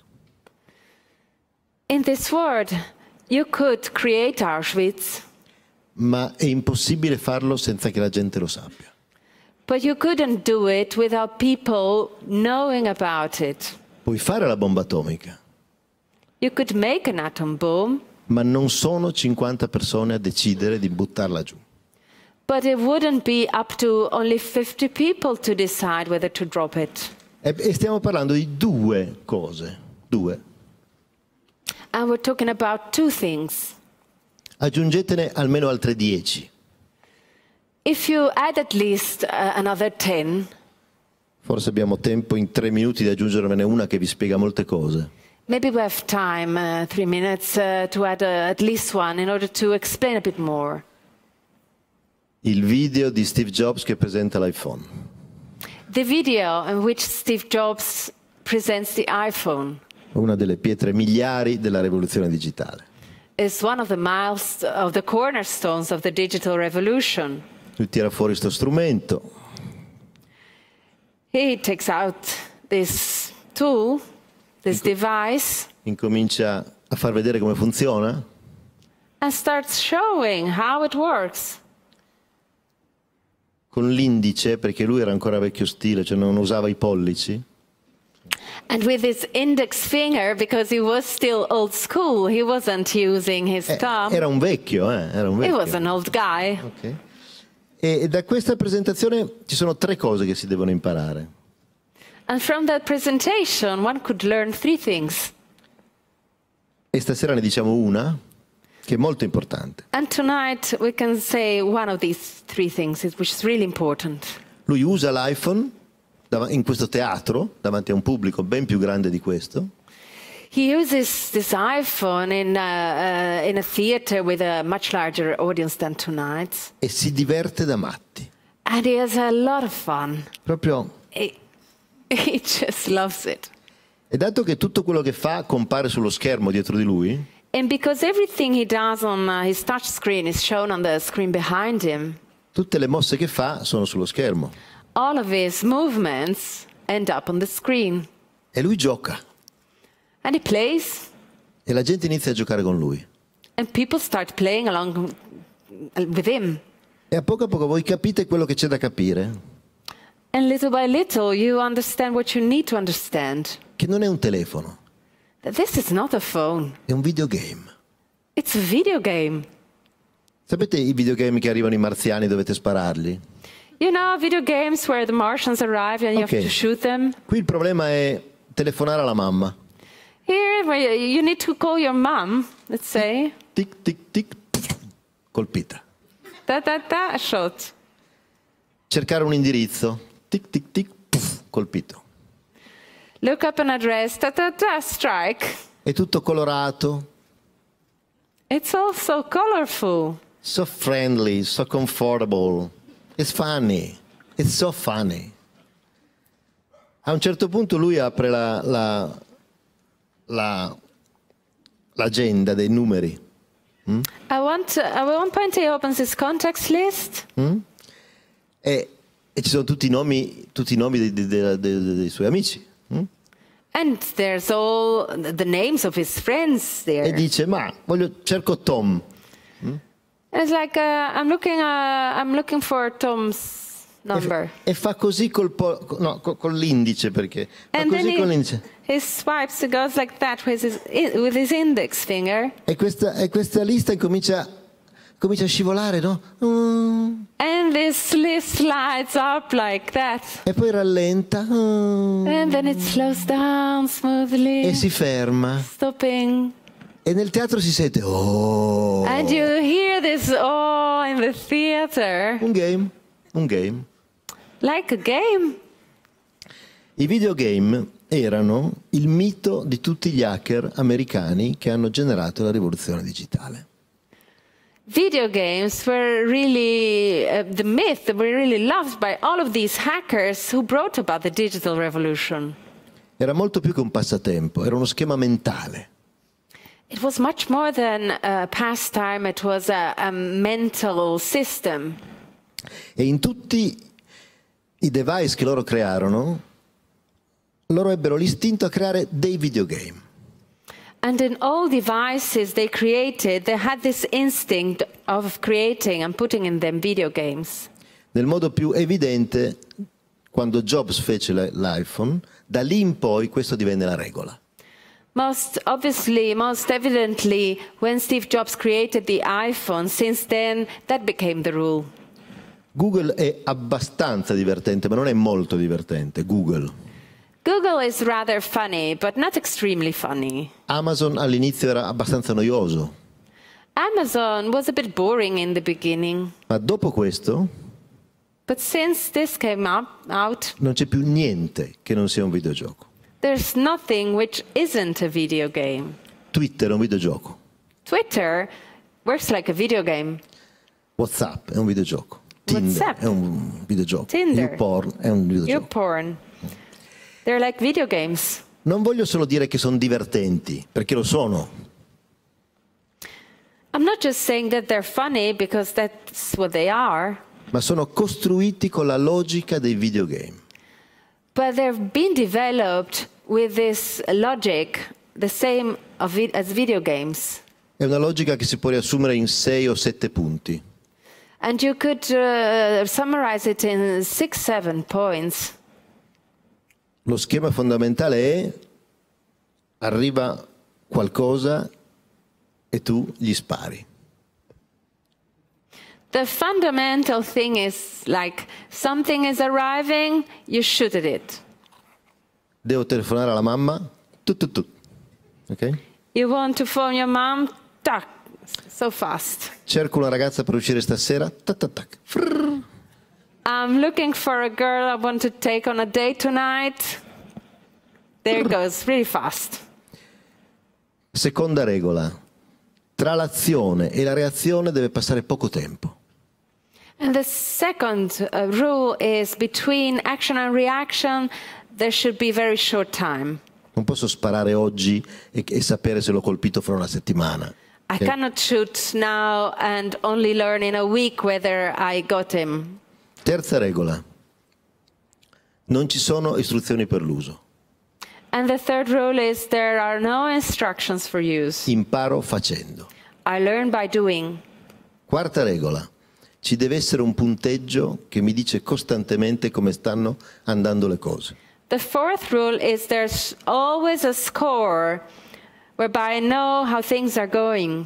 In this world, you could create Auschwitz. Ma è impossibile farlo senza che la gente lo sappia. But you couldn't do it without people knowing about it. Puoi fare la bomba atomica. You could make an atom bomb. Ma non sono cinquanta persone a decidere di buttarla giù. But it wouldn't be up to only fifty people to decide whether to drop it. E, e stiamo parlando di due cose. Due. And we're talking about two things. Aggiungetene almeno altre dieci. If you add at least uh, another ten. Forse abbiamo tempo in tre minuti di aggiungervene una che vi spiega molte cose. Maybe we have time, uh, three minutes, uh, to add uh, at least one in order to explain a bit more. Il video di Steve Jobs che presenta l'iPhone. The video in which Steve Jobs presents the iPhone. Una delle pietre miliari della rivoluzione digitale. Is one of the miles of the cornerstones of the digital revolution. Lui tira fuori sto strumento. He takes out this tool, this device, Incomincia a far vedere come funziona. and starts showing how it works. con l'indice, perché lui era ancora vecchio stile, cioè non usava i pollici. And with his index finger, because he was still old school, he wasn't using his Eh, thumb. era un vecchio, eh? Era un He vecchio. was an old guy. Ok. E, e da questa presentazione ci sono tre cose che si devono imparare. And from that presentation, one could learn three things. E stasera ne diciamo una, che è molto importante. And tonight we can say one of these three things, which is really important. Lui usa l'iPhone dav- in questo teatro, davanti a un pubblico ben più grande di questo, He uses this iPhone in, uh, uh, in a theater with a much larger audience than tonight's. e si diverte da matti. And he has a lot of fun. Proprio. He, he just loves it. E dato che tutto quello che fa compare sullo schermo dietro di lui, And because everything he does on uh, his touch screen is shown on the screen behind him, tutte le mosse che fa sono sullo schermo. all of his movements end up on the screen. E lui gioca. And he plays, E la gente inizia a giocare con lui. and people start playing along with him. E a poco a poco voi capite quello che c'è da capire. And little by little, you understand what you need to understand. Che non è un telefono, That this is not a phone. è un videogame. It's a video game. Sapete i videogame che arrivano i marziani e dovete spararli? You know, video games where the Martians arrive and you Okay. have to shoot them. Qui il problema è telefonare alla mamma. Here, where you you need to call your mom, let's say. Tic, tic, tic, pff, colpita. Da, da, da, shot. Cercare un indirizzo. Tic, tic, tic, pff, colpito. Look up an address, da, da, da, strike. È tutto colorato, It's all so colorful. so friendly, so comfortable. It's funny. It's so funny. A un certo punto lui apre la, la, la, l'agenda dei numeri I want to, at one point he opens his contacts list, e, e ci sono tutti i nomi, tutti i nomi dei, dei- dei- dei- dei suoi amici. and there's all the names of his friends there. E dice, ma voglio, cerco Tom. And it's like, uh, I'm looking, uh, I'm looking for Tom's E, number. f- e fa così col po- no, co- con l'indice, perché fa And then così con he, l'indice. he swipes, it goes like that with his, with his index finger. E questa, e questa lista comincia, comincia a scivolare, no? Mm, And this list slides up like that. e poi rallenta mm, And then it slows down smoothly, e si ferma. stopping. E nel teatro si sente, oh, And you hear this oh in the theater, un game, un game. like a game. I videogame erano il mito di tutti gli hacker americani che hanno generato la rivoluzione digitale. Video games were really uh, the myth, they were really loved by all of these hackers who brought about the digital revolution. Era molto più che un passatempo, era uno schema mentale. It was much more than a pastime, it was a, a mental system. E in tutti i device che loro crearono, loro ebbero l'istinto a creare dei videogame. And in all devices they created, they had this instinct of creating and putting in them video games. Nel modo più evidente, quando Jobs fece la- l'iPhone, da lì in poi questo divenne la regola. Most obviously, most evidently, when Steve Jobs created the iPhone, since then that became the rule. Google è abbastanza divertente, ma non è molto divertente. Google. Google is rather funny, but not extremely funny. Amazon all'inizio era abbastanza noioso, Amazon was a bit boring in the beginning, ma dopo questo but since this came up, out, non c'è più niente che non sia un videogioco. there's nothing which isn't a video game. Twitter è un videogioco, Twitter works like a video game. WhatsApp è un videogioco, Tinder WhatsApp. è un videogioco, Tinder. YouPorn è un videogioco. YouPorn. They're like video games. Non voglio solo dire che sono divertenti, perché lo sono, I'm not just saying that they're funny because that's what they are, ma sono costruiti con la logica dei videogame. but they've been developed with this logic, the same of it as video games. È una logica che si può riassumere in sei o sette punti. And you could uh, summarize it in six, seven points. Lo schema fondamentale è: arriva qualcosa e tu gli spari. The fundamental thing is like something is arriving, you shoot at it. Devo telefonare alla mamma? Tut, tut, tut. Ok? You want to phone your mom? Tac, so fast. Cerco una ragazza per uscire stasera? Tac, tac, tac. Frrr. I'm looking for a girl I want to take on a date tonight. There it goes, really fast. Seconda regola: tra l'azione e la reazione deve passare poco tempo. And the second uh, rule is between action and reaction, there should be very short time. Non posso sparare oggi e, e sapere se l'ho colpito fra una settimana. I Ok? cannot shoot now and only learn in a week whether I got him. Terza regola: non ci sono istruzioni per l'uso. And the third rule is there are no instructions for use. Imparo facendo. I learn by doing. Quarta regola: ci deve essere un punteggio che mi dice costantemente come stanno andando le cose. The fourth rule is there's always a score whereby I know how things are going.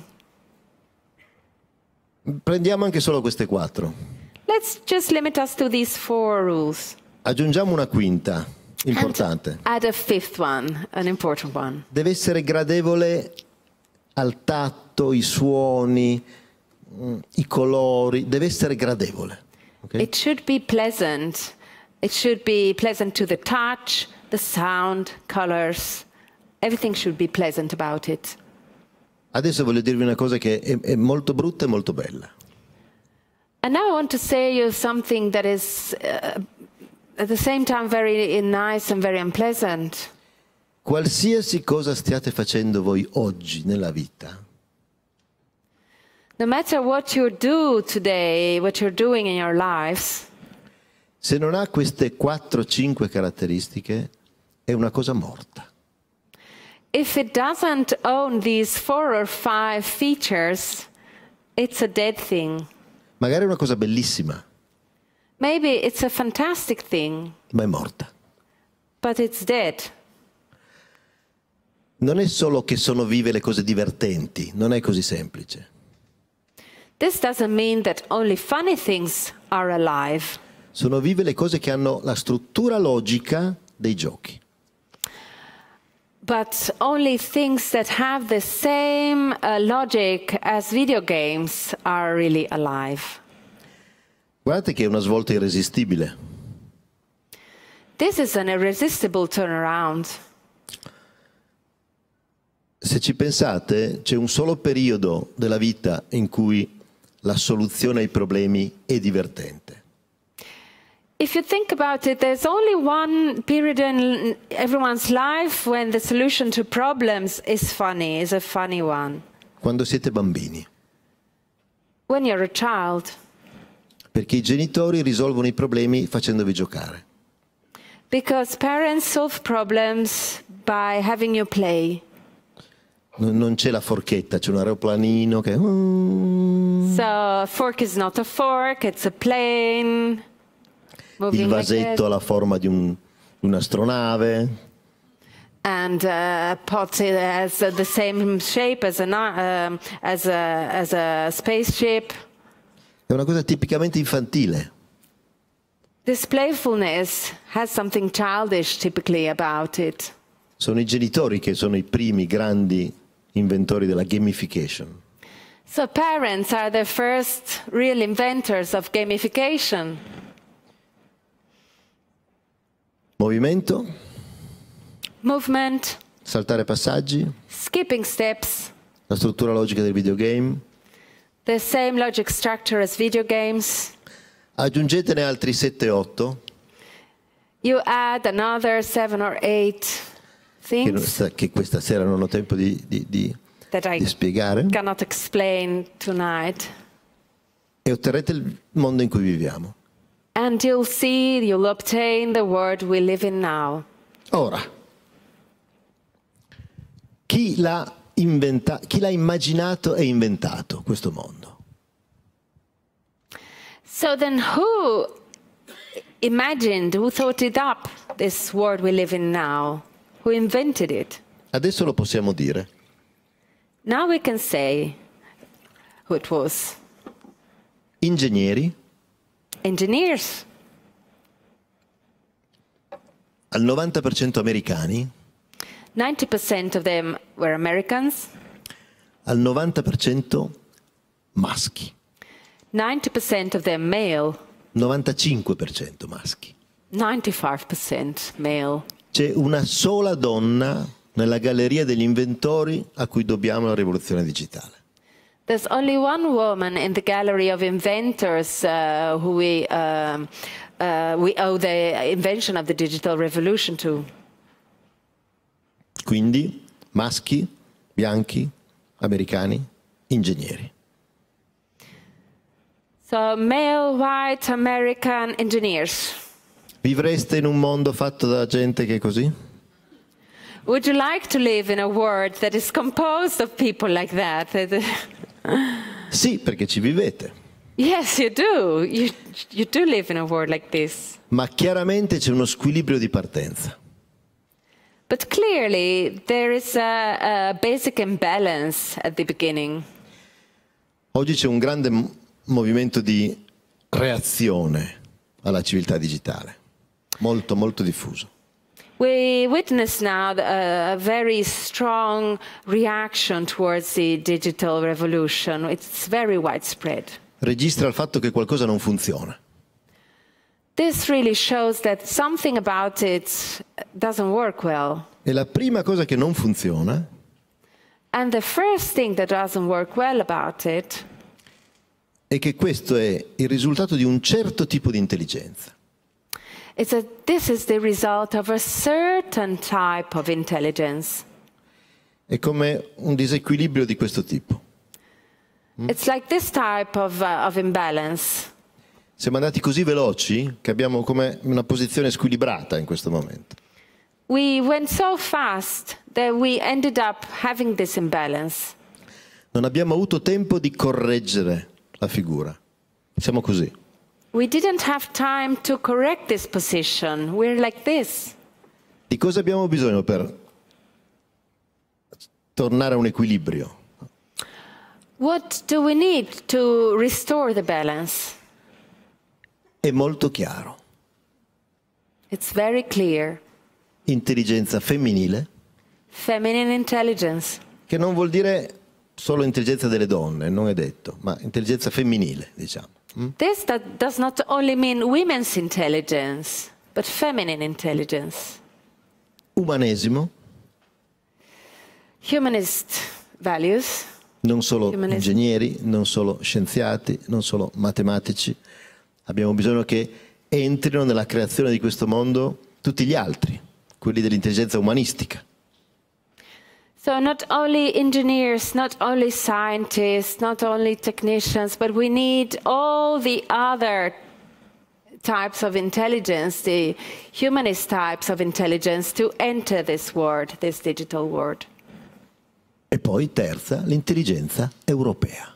Prendiamo anche solo queste quattro. Let's just limit us to these four rules. Aggiungiamo una quinta, importante. And add a fifth one, an important one. Deve essere gradevole al tatto, i suoni, mm, i colori, deve essere gradevole. Ok? It should be pleasant. It should be pleasant to the touch, the sound, colors. Everything should be pleasant about it. Adesso voglio dirvi una cosa che è, è molto brutta e molto bella. And now I want to say you something that is uh, at the same time very nice and very unpleasant. Qualsiasi cosa stiate facendo voi oggi nella vita, No matter what you do today, what you're doing in your lives, se non ha queste quattro cinque caratteristiche, è una cosa morta. if it doesn't own these four or five features, it's a dead thing. Magari è una cosa bellissima, Maybe it's a fantastic thing, ma è morta. but it's dead. Non è solo che sono vive le cose divertenti, non è così semplice. This doesn't mean that only funny things are alive. Sono vive le cose che hanno la struttura logica dei giochi. But only things that have the same uh, logic as video games are really alive. Guardate che è una svolta irresistibile. This is an irresistible turnaround. Se ci pensate, c'è un solo periodo della vita in cui la soluzione ai problemi è divertente. If you think about it, there's only one period in everyone's life when the solution to problems is funny, is a funny one. Quando siete bambini. When you're a child. Perché i genitori risolvono i problemi facendovi giocare. Because parents solve problems by having you play. Non non c'è la forchetta, c'è un aeroplanino che... uh, So a fork is not a fork, it's a plane. il Moving like vasetto that. ha la forma di un- un'astronave. And uh, a pot has uh, the same shape as a, um, as a, as a spaceship. È una cosa tipicamente infantile. This playfulness has something childish typically about it. Sono i genitori che sono i primi grandi inventori della gamification. So parents are the first real inventors of gamification. Movimento, Movement, saltare passaggi, skipping steps, la struttura logica del videogame. the same logic structure as video games. Aggiungetene altri sette otto You add another seven or eight che, non things sta- che questa sera non ho tempo di, di- di- that I di spiegare cannot explain tonight. e otterrete il mondo in cui viviamo. And you'll see, you'll obtain the world we live in now. Ora, chi l'ha inventa- chi l'ha immaginato e inventato questo mondo? So then who imagined, who thought it up, this world we live in now? Who invented it? Adesso lo possiamo dire. Now we can say who it was. Ingegneri, Engineers. al novanta per cento americani, ninety percent of them were Americans. al novanta per cento maschi, ninety percent of them male. novantacinque per cento maschi. ninety-five percent male. C'è una sola donna nella galleria degli inventori a cui dobbiamo la rivoluzione digitale. There's only one woman in the gallery of inventors uh, who we, um, uh, we owe the invention of the digital revolution to. Quindi maschi, bianchi, americani, ingegneri. So male, white, American engineers. Vivreste in un mondo fatto da gente che è così? Would you like to live in a world that is composed of people like that? Sì, perché ci vivete. Yes, you do. You, you do live in a world like this. Ma chiaramente c'è uno squilibrio di partenza. But clearly there is a, a basic imbalance at the beginning. Oggi c'è un grande m- movimento di reazione alla civiltà digitale, molto molto diffuso. We witness now a very strong reaction towards the digital revolution. It's very widespread. Registra il fatto che qualcosa non funziona. This really shows that something about it doesn't work well. E la prima cosa che non funziona And the first thing that doesn't work well about it è che questo è il risultato di un certo tipo di intelligenza. is that this is the result of a certain type of intelligence. È come un disequilibrio di questo tipo. It's like this type of, uh, of imbalance. Siamo andati così veloci che abbiamo come una posizione squilibrata in questo momento. We went so fast that we ended up having this imbalance. Non abbiamo avuto tempo di correggere la figura. Siamo così. We didn't have time to correct this position. We're like this. Di cosa abbiamo bisogno per tornare a un equilibrio? What do we need to restore the balance? È molto chiaro. It's very clear. Intelligenza femminile, Feminine intelligence. che non vuol dire solo intelligenza delle donne, non è detto, ma intelligenza femminile, diciamo. This that does not only mean women's intelligence, but feminine intelligence. Umanesimo, Humanist values. non solo Umanesimo. ingegneri, non solo scienziati, non solo matematici. Abbiamo bisogno che entrino nella creazione di questo mondo tutti gli altri, quelli dell'intelligenza umanistica. So not only engineers, not only scientists, not only technicians, but we need all the other types of intelligence, the humanist types of intelligence, to enter this world, this digital world. E poi terza, l'intelligenza europea.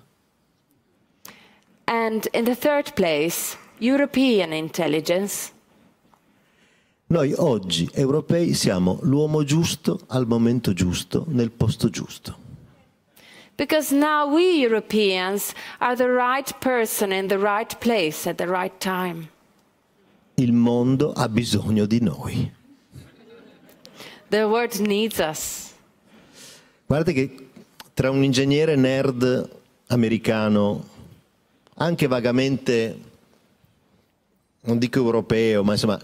And in the third place, European intelligence. Noi oggi europei siamo l'uomo giusto al momento giusto, nel posto giusto. Because now we Europeans are the right person in the right place at the right time. Il mondo ha bisogno di noi. The world needs us. Guardate che tra un ingegnere nerd americano, anche vagamente, non dico europeo, ma insomma,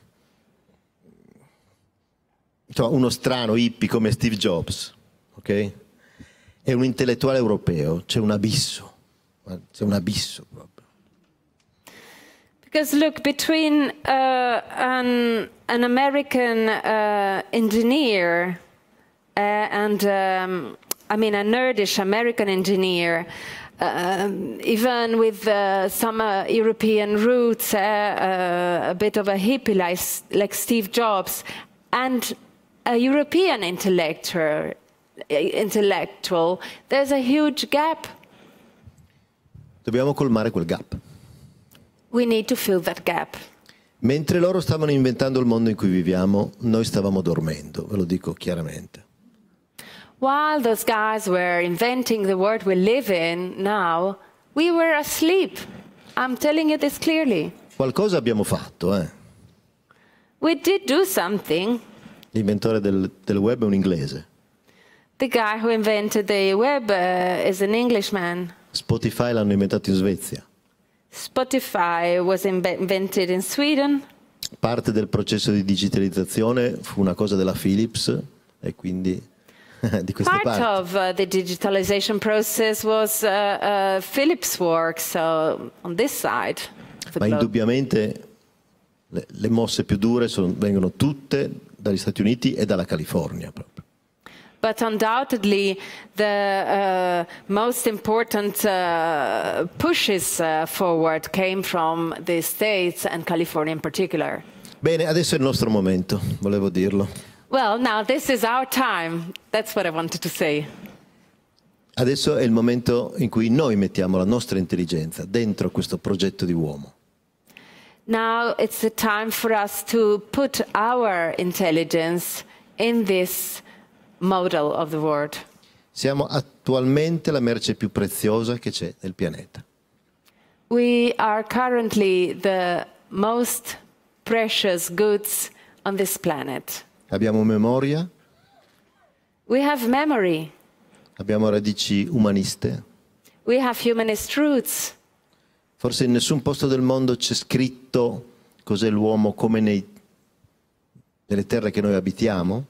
insomma uno strano hippie come Steve Jobs, ok? E un intellettuale europeo, c'è un abisso, c'è un abisso proprio. Because look, between uh, an, an American uh, engineer uh, and, um, I mean, a nerdish American engineer, uh, even with uh, some uh, European roots, uh, uh, a bit of a hippie like, like Steve Jobs, and a European intellectual, intellectual, there's a huge gap. Dobbiamo colmare quel gap. We need to fill that gap. Mentre loro stavano inventando il mondo in cui viviamo, noi stavamo dormendo, ve lo dico chiaramente. While those guys were inventing the world we live in now, we were asleep. I'm telling you this clearly. Qualcosa abbiamo fatto, eh? We did do something. L'inventore del, del web è un inglese. The guy who invented the web uh, is an Englishman. Spotify l'hanno inventato in Svezia. Spotify was inve- invented in Sweden. Parte del processo di digitalizzazione fu una cosa della Philips e quindi di queste Part parti. of uh, the digitalization process was uh, uh, Philips' work, so on this side of the Ma globe. indubbiamente le, le mosse più dure sono, vengono tutte dagli Stati Uniti e dalla California proprio. But undoubtedly, the uh, most important uh, pushes uh, forward came from the States and California in particular. Bene, adesso è il nostro momento, volevo dirlo. Well, now this is our time. That's what I wanted to say. Adesso è il momento in cui noi mettiamo la nostra intelligenza dentro questo progetto di uomo. Now it's the time for us to put our intelligence in this model of the world. Siamo attualmente la merce più preziosa che c'è nel pianeta. We are currently the most precious goods on this planet. Abbiamo memoria, We have memory. abbiamo radici umaniste. We have humanist roots. Forse in nessun posto del mondo c'è scritto cos'è l'uomo come nei, nelle terre che noi abitiamo.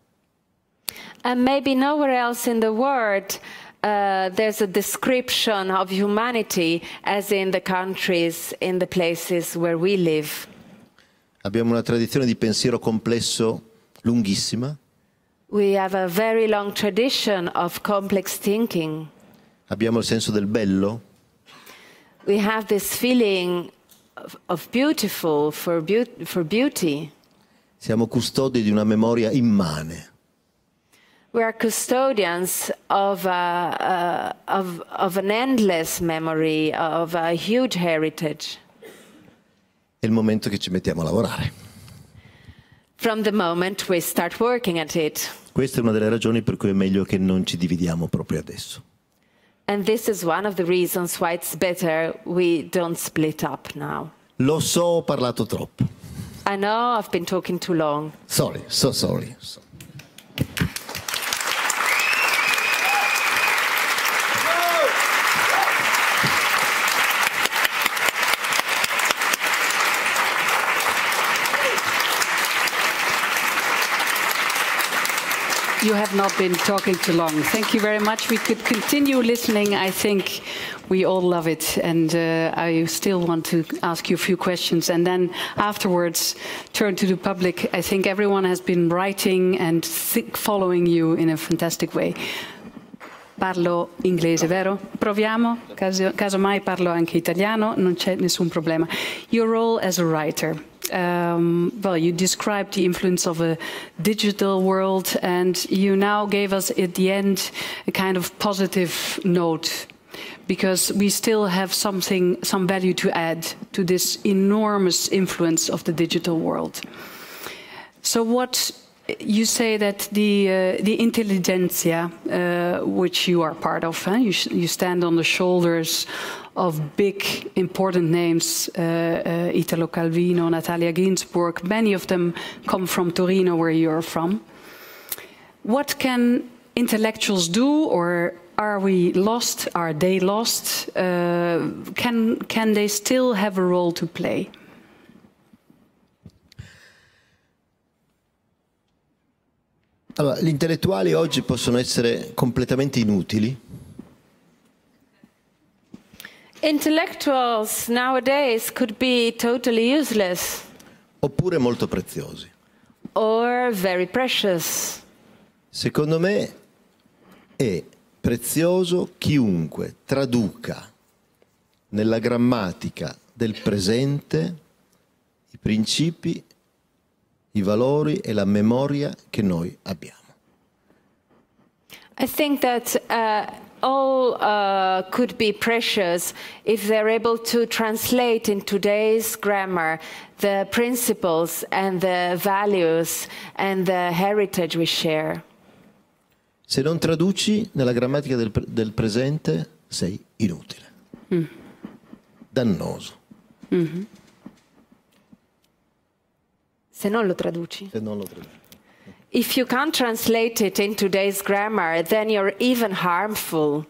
And maybe nowhere else in the world uh, there's a description of humanity as in the countries, in the places where we live. Abbiamo una tradizione di pensiero complesso lunghissima. We have a very long tradition of complex thinking. Abbiamo il senso del bello. We have this feeling of, of beautiful for, beau- for beauty. Siamo custodi di una memoria immane. We are custodians of, uh, uh, of, of an endless memory, of a huge heritage. È il momento che ci mettiamo a lavorare. From the moment we start working at it. Questa è una delle ragioni per cui è meglio che non ci dividiamo proprio adesso. And this is one of the reasons why it's better we don't split up now. Lo so, ho parlato troppo. I know I've been talking too long. Sorry, so sorry. So. You have not been talking too long. Thank you very much. We could continue listening. I think we all love it. And uh, I still want to ask you a few questions. And then afterwards, turn to the public. I think everyone has been writing and following you in a fantastic way. Parlo inglese, vero? Proviamo? Caso, casomai parlo anche italiano, non c'è nessun problema. Your role as a writer. Um, well, you described the influence of a digital world, and you now gave us at the end a kind of positive note, because we still have something, some value to add to this enormous influence of the digital world. So what you say that the uh, the intelligentsia, uh, which you are part of, huh? you, sh you stand on the shoulders of big, important names, uh, uh, Italo Calvino, Natalia Ginzburg. Many of them come from Torino, where you are from. What can intellectuals do, or are we lost? Are they lost? Uh, can can they still have a role to play? Allora, gli intellettuali oggi possono essere completamente inutili. Intellectuals nowadays could be totally useless. Oppure molto preziosi. Or very precious. Secondo me è prezioso chiunque traduca nella grammatica del presente i principi, i valori e la memoria che noi abbiamo. I think that uh, all uh, could be precious if they're able to translate in today's grammar the principles and the values and the heritage we share. Se non traduci nella grammatica del, pre del presente, sei inutile. Mm. Dannoso. Mm-hmm. Se non lo traduci. Se non lo traduci. If you can't translate it in today's grammar, then you're even harmful.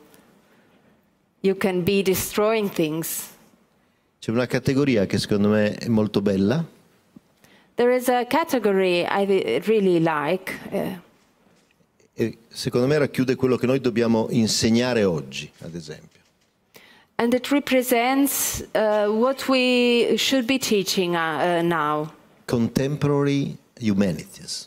You can be destroying things. C'è una categoria che secondo me è molto bella. There is a category I really like. Uh, e secondo me racchiude quello che noi dobbiamo insegnare oggi, ad esempio. And it represents uh, what we should be teaching uh, uh, now. Contemporary humanities.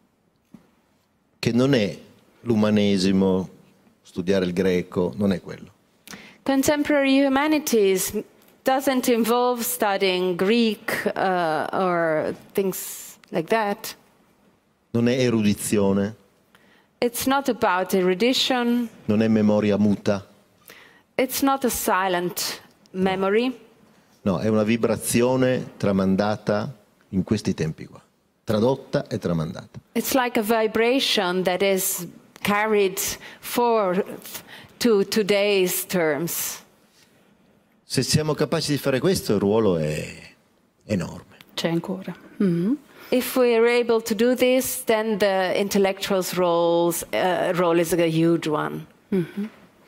Che non è l'umanesimo, studiare il greco, non è quello. Contemporary humanities doesn't involve studying Greek uh, or things like that. Non è erudizione. It's not about erudition. Non è memoria muta. It's not a silent memory. No, è una vibrazione tramandata in questi tempi qua. Tradotta e tramandata. It's like a vibration that is carried forth to today's terms. Se siamo capaci di fare questo, il ruolo è enorme. C'è ancora. Mm-hmm. If we are able to do this, then the intellectual's roles, uh, role is a huge one. Mm-hmm.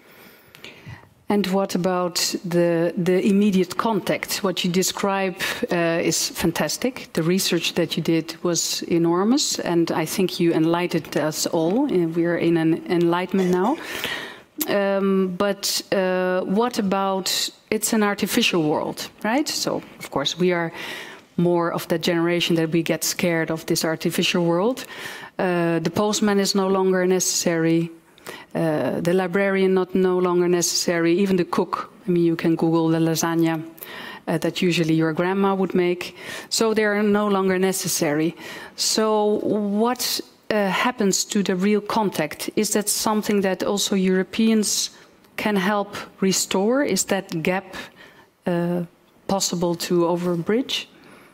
And what about the, the immediate contact? What you describe uh, is fantastic. The research that you did was enormous, and I think you enlightened us all. We're in an enlightenment now. Um, but uh, what about, it's an artificial world, right? So, of course, we are more of that generation that we get scared of this artificial world. Uh, the postman is no longer necessary. Uh, the librarian not no longer necessary, even the cook. I mean, you can Google the lasagna uh, that usually your grandma would make. So they are no longer necessary. So what uh, happens to the real contact? Is that something that also Europeans can help restore? Is that gap uh, possible to overbridge?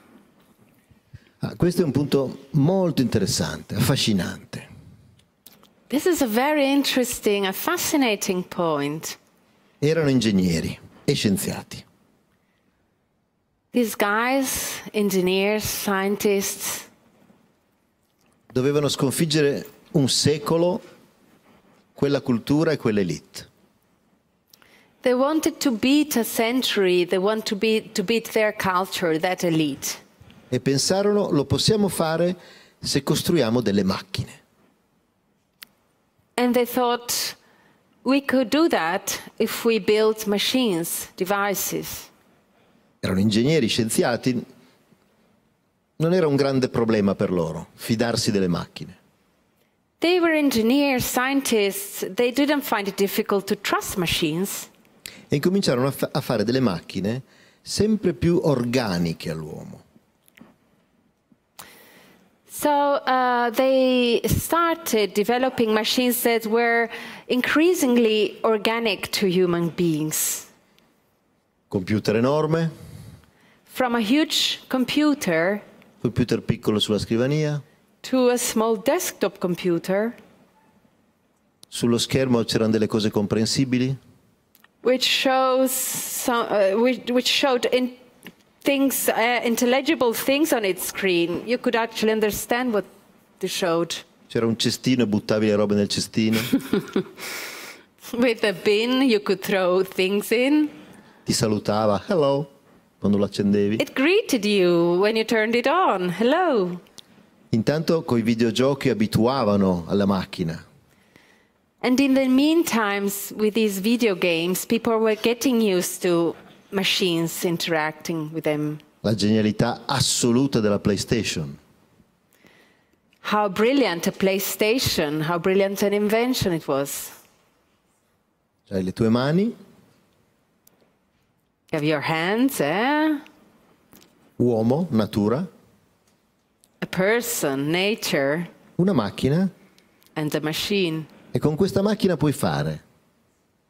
Ah, questo è un punto molto interessante, affascinante. This is a very interesting, a fascinating point. Erano ingegneri e scienziati. These guys, engineers, scientists, dovevano sconfiggere un secolo, quella cultura e quell'elite. they wanted to beat a century, they want to beat, to beat their culture, that elite. E pensarono, lo possiamo fare se costruiamo delle macchine. And they thought, we could do that if we built machines, devices. Erano ingegneri, scienziati, non era un grande problema per loro fidarsi delle macchine. They were engineers, scientists, they didn't find it difficult to trust machines. E incominciarono a, fa a fare delle macchine sempre più organiche all'uomo. So uh, they started developing machines that were increasingly organic to human beings. Computer enorme, From a huge computer computer piccolo sulla scrivania, to a small desktop computer, sullo schermo c'erano delle cose comprensibili, which shows some, uh, which, which showed in things, uh, intelligible things on its screen. You could actually understand what they showed. c'era un cestino e buttavi le robe nel cestino, With a bin, you could throw things in. ti salutava, hello, quando lo accendevi. It greeted you when you turned it on. Hello. Intanto coi videogiochi abituavano alla macchina. And in the meantime, with these video games, people were getting used to machines interacting with them. La genialità assoluta della PlayStation. How brilliant a PlayStation, how brilliant an invention it was. Cioè le tue mani, You have your hands, eh? uomo, natura, A person, nature, una macchina, and a machine. e con questa macchina puoi fare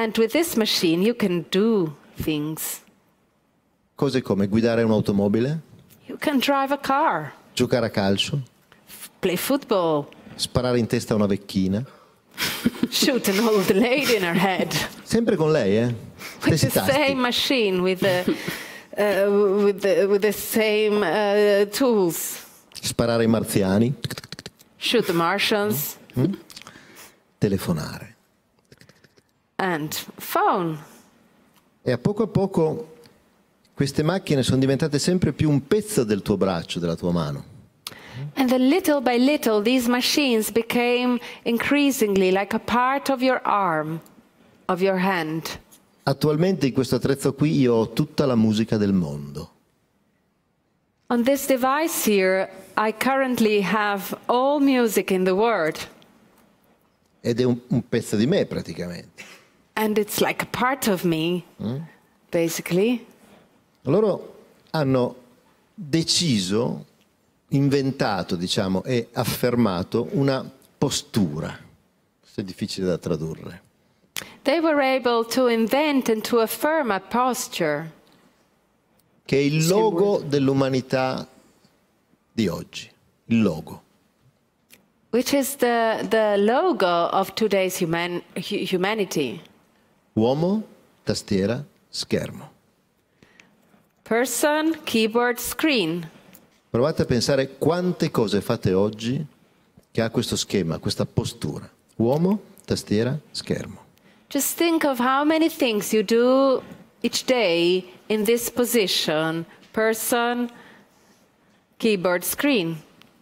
And with this machine, you can do things. Cose come guidare un'automobile, You can drive a car, giocare a calcio, play football, sparare in testa a una vecchina. shoot an old lady in her head. Sempre con lei, eh? With Stessi the tasti. same machine, with the, uh, with the, with the same uh, tools. Sparare ai marziani, Shoot the Martians telefonare. and phone. E a poco a poco queste macchine sono diventate sempre più un pezzo del tuo braccio, della tua mano. And then little by little, these machines became increasingly like a part of your arm, of your hand. Attualmente in questo attrezzo qui io ho tutta la musica del mondo. On this device here, I currently have all music in the world. Ed è un, un pezzo di me praticamente. And it's like a part of me, basically. Loro hanno deciso, inventato, diciamo, e affermato una postura. Questo è difficile da tradurre. They were able to invent and to affirm a posture, Che è il logo dell'umanità di oggi. Il logo. which is the, the logo of today's human, hu- humanity. Uomo, tastiera, schermo. Person, keyboard, screen. Provate a pensare quante cose fate oggi che ha questo schema, questa postura. Uomo, tastiera, schermo. Just think of how many things you do each day in this position. Person, keyboard, screen.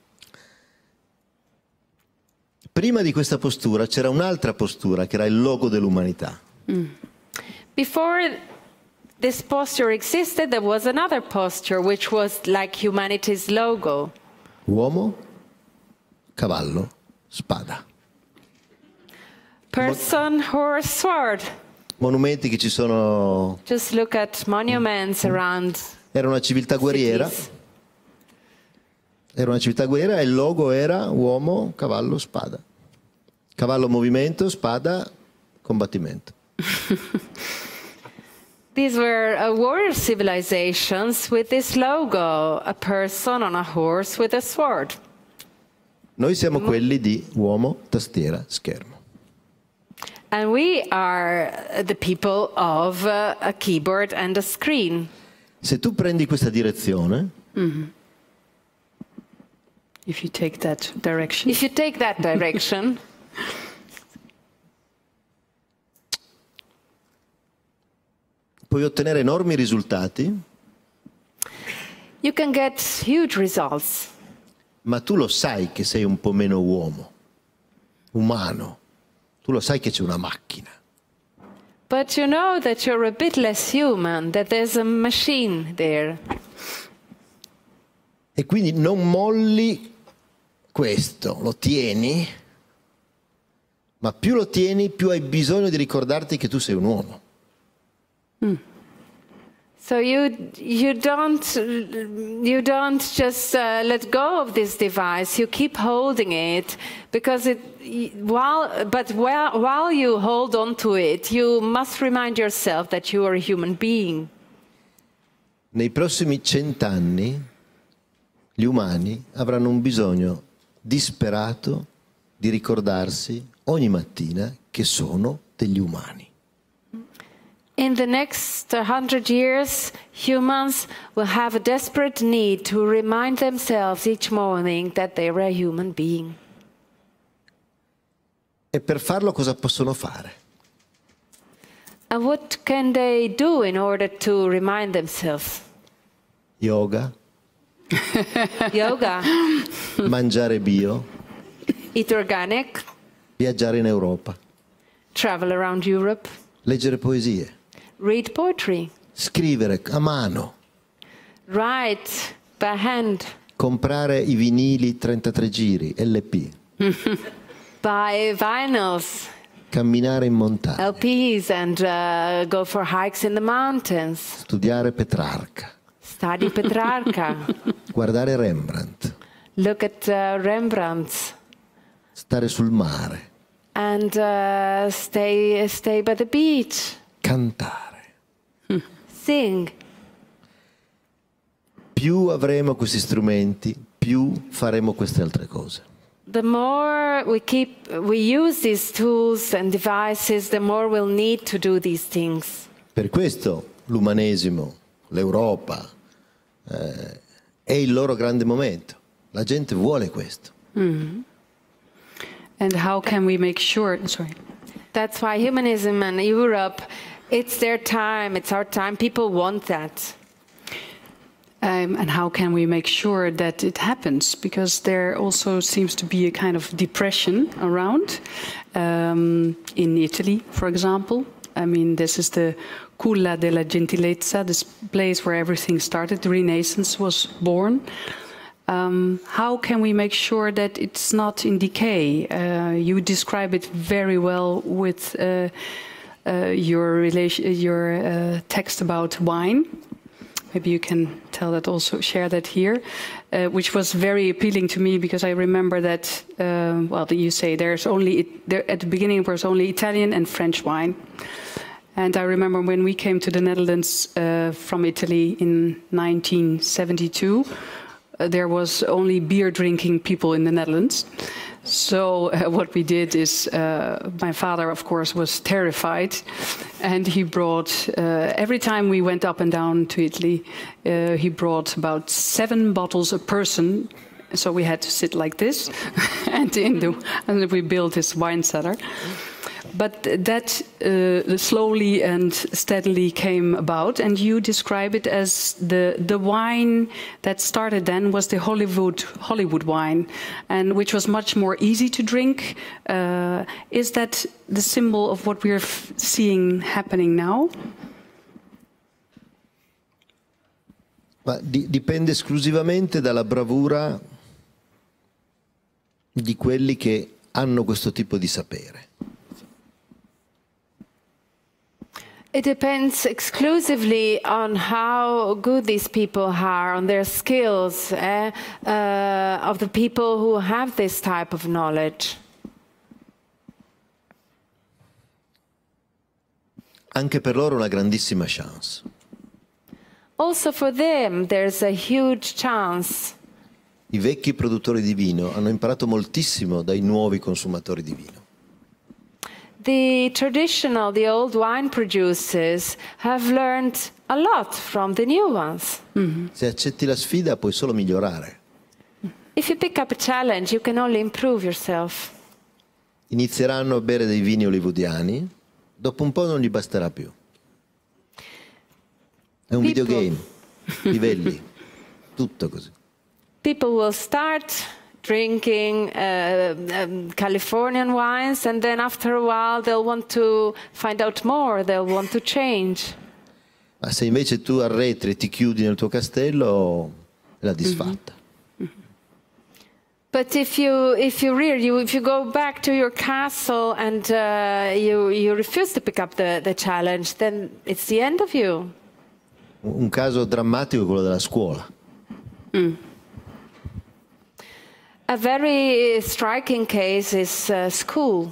Prima di questa postura c'era un'altra postura che era il logo dell'umanità. Before this posture existed, there was another posture which was like humanity's logo. Uomo, cavallo, spada. Person, horse, sword. Monumenti che ci sono. Just look at monuments around Era una civiltà guerriera. cities. Era una civiltà guerriera e il logo era uomo, cavallo, spada. Cavallo movimento, spada combattimento. These were uh, warrior civilizations with this logo, a person on a horse with a sword. Noi siamo quelli di uomo, tastiera, schermo. And we are uh, the people of uh, a keyboard and a screen. Se tu prendi questa direzione, If you take that direction. If you take that direction, puoi ottenere enormi risultati, you can get huge results. ma tu lo sai che sei un po' meno uomo, umano. Tu lo sai che c'è una macchina. But you know that you're a bit less human, that there's a machine there. E quindi non molli questo, lo tieni, ma più lo tieni, più hai bisogno di ricordarti che tu sei un uomo. So you you don't you don't just uh, let go of this device. You keep holding it because it while but while while you hold on to it, you must remind yourself that you are a human being. Nei prossimi cent'anni gli umani avranno un bisogno disperato di ricordarsi ogni mattina che sono degli umani. In the next hundred years, humans will have a desperate need to remind themselves each morning that they are a human being. E per farlo cosa possono fare? And what can they do in order to remind themselves? Yoga, Yoga, mangiare bio, eat organic, viaggiare in Europa, travel around Europe, leggere poesie, read poetry, scrivere a mano, write by hand, comprare i vinili trentatré giri, L P, buy vinyls, camminare in montagna, L Ps, and uh, go for hikes in the mountains, studiare Petrarca, study Petrarca, guardare Rembrandt, look at uh, Rembrandt, stare sul mare, and uh, stay, stay by the beach. Cantare. Sing. Più avremo questi strumenti, più faremo queste altre cose. The more we keep, we use these tools and devices, the more we'll need to do these things. Per questo l'umanesimo, l'Europa, eh, è il loro grande momento. La gente vuole questo. Mm. And how can we make sure, sorry. That's why humanism and Europe, it's their time, it's our time. People want that. Um, and how can we make sure that it happens? Because there also seems to be a kind of depression around. Um, in Italy, for example. I mean, this is the Culla della Gentilezza, this place where everything started. The Renaissance was born. Um, how can we make sure that it's not in decay? Uh, you describe it very well with uh, uh, your, relation, your uh, text about wine. Maybe you can tell that also, share that here, uh, which was very appealing to me because I remember that, uh, well, you say there's only, there, at the beginning there was only Italian and French wine. And I remember when we came to the Netherlands uh, from Italy in nineteen seventy-two, uh, there was only beer drinking people in the Netherlands. So uh, what we did is, uh, my father, of course, was terrified, and he brought, uh, every time we went up and down to Italy, uh, he brought about seven bottles a person. So we had to sit like this, and, in the, and we built this wine cellar. But that uh, slowly and steadily came about, and you describe it as the the wine that started then was the Hollywood Hollywood wine, and which was much more easy to drink. Uh, is that the symbol of what we're f seeing happening now? Ma di dipende esclusivamente dalla bravura di quelli che hanno questo tipo di sapere. It depends exclusively on how good these people are, on their skills, eh, uh, of the people who have this type of knowledge. Anche per loro è una grandissima chance. Also for them, there's a huge chance. I vecchi produttori di vino hanno imparato moltissimo dai nuovi consumatori di vino. The traditional, the old wine producers have learned a lot from the new ones. Mm-hmm. Se accetti la sfida puoi solo migliorare. If you pick up a challenge, you can only improve yourself. Inizieranno a bere dei vini hollywoodiani, dopo un po' non gli basterà più. È un People... videogame, livelli, tutto così. People will start drinking uh, um, Californian wines, and then after a while they'll want to find out more, they'll want to change. Ma se invece tu arretri e ti chiudi nel tuo castello, è la disfatta. Mm-hmm. But if you, if you rear, you, if you go back to your castle and uh, you, you refuse to pick up the, the challenge, then it's the end of you. Un caso drammatico è quello della scuola. Mm. A very striking case is uh, school.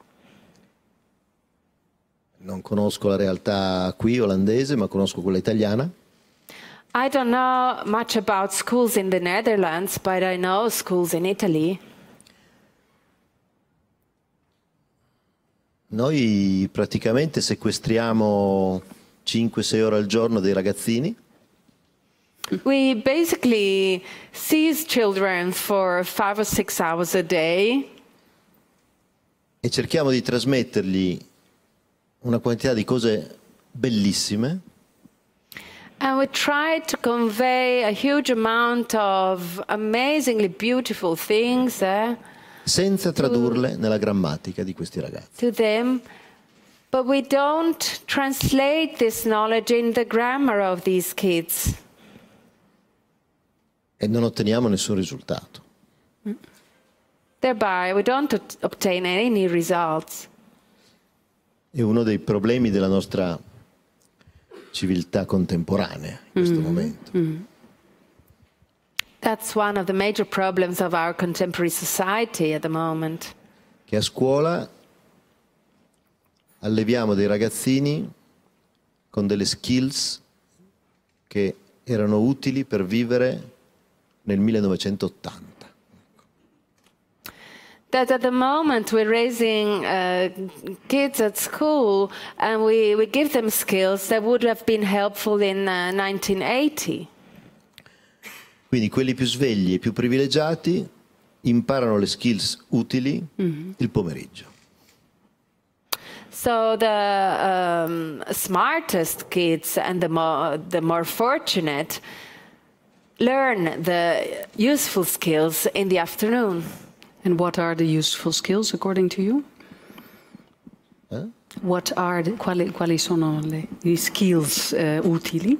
Non conosco la realtà qui olandese, ma conosco quella italiana. I don't know much about schools in the Netherlands, but I know schools in Italy. Noi praticamente sequestriamo cinque sei ore al giorno dei ragazzini. We basically seize children for five or six hours a day. E cerchiamo di trasmettergli una quantità di cose bellissime. And we try to convey a huge amount of amazingly beautiful things eh, senza tradurle nella grammatica di questi ragazzi. to them, but we don't translate this knowledge in the grammar of these kids. E non otteniamo nessun risultato. Thereby, we don't obtain any results. È uno dei problemi della nostra civiltà contemporanea in questo Mm-hmm. momento. Mm-hmm. That's one of the major problems of our contemporary society at the moment. Che a scuola alleviamo dei ragazzini con delle skills che erano utili per vivere nel millenovecentottanta. That at the moment we're raising uh, kids at school and we, we give them skills that would have been helpful in uh, nineteen eighty. Quindi quelli più svegli e più privilegiati imparano le skills utili mm-hmm. il pomeriggio. So the um, smartest kids and the more, the more fortunate learn the useful skills in the afternoon. And what are the useful skills according to you? Eh? What are the, quali, quali sono le, gli skills uh, utili?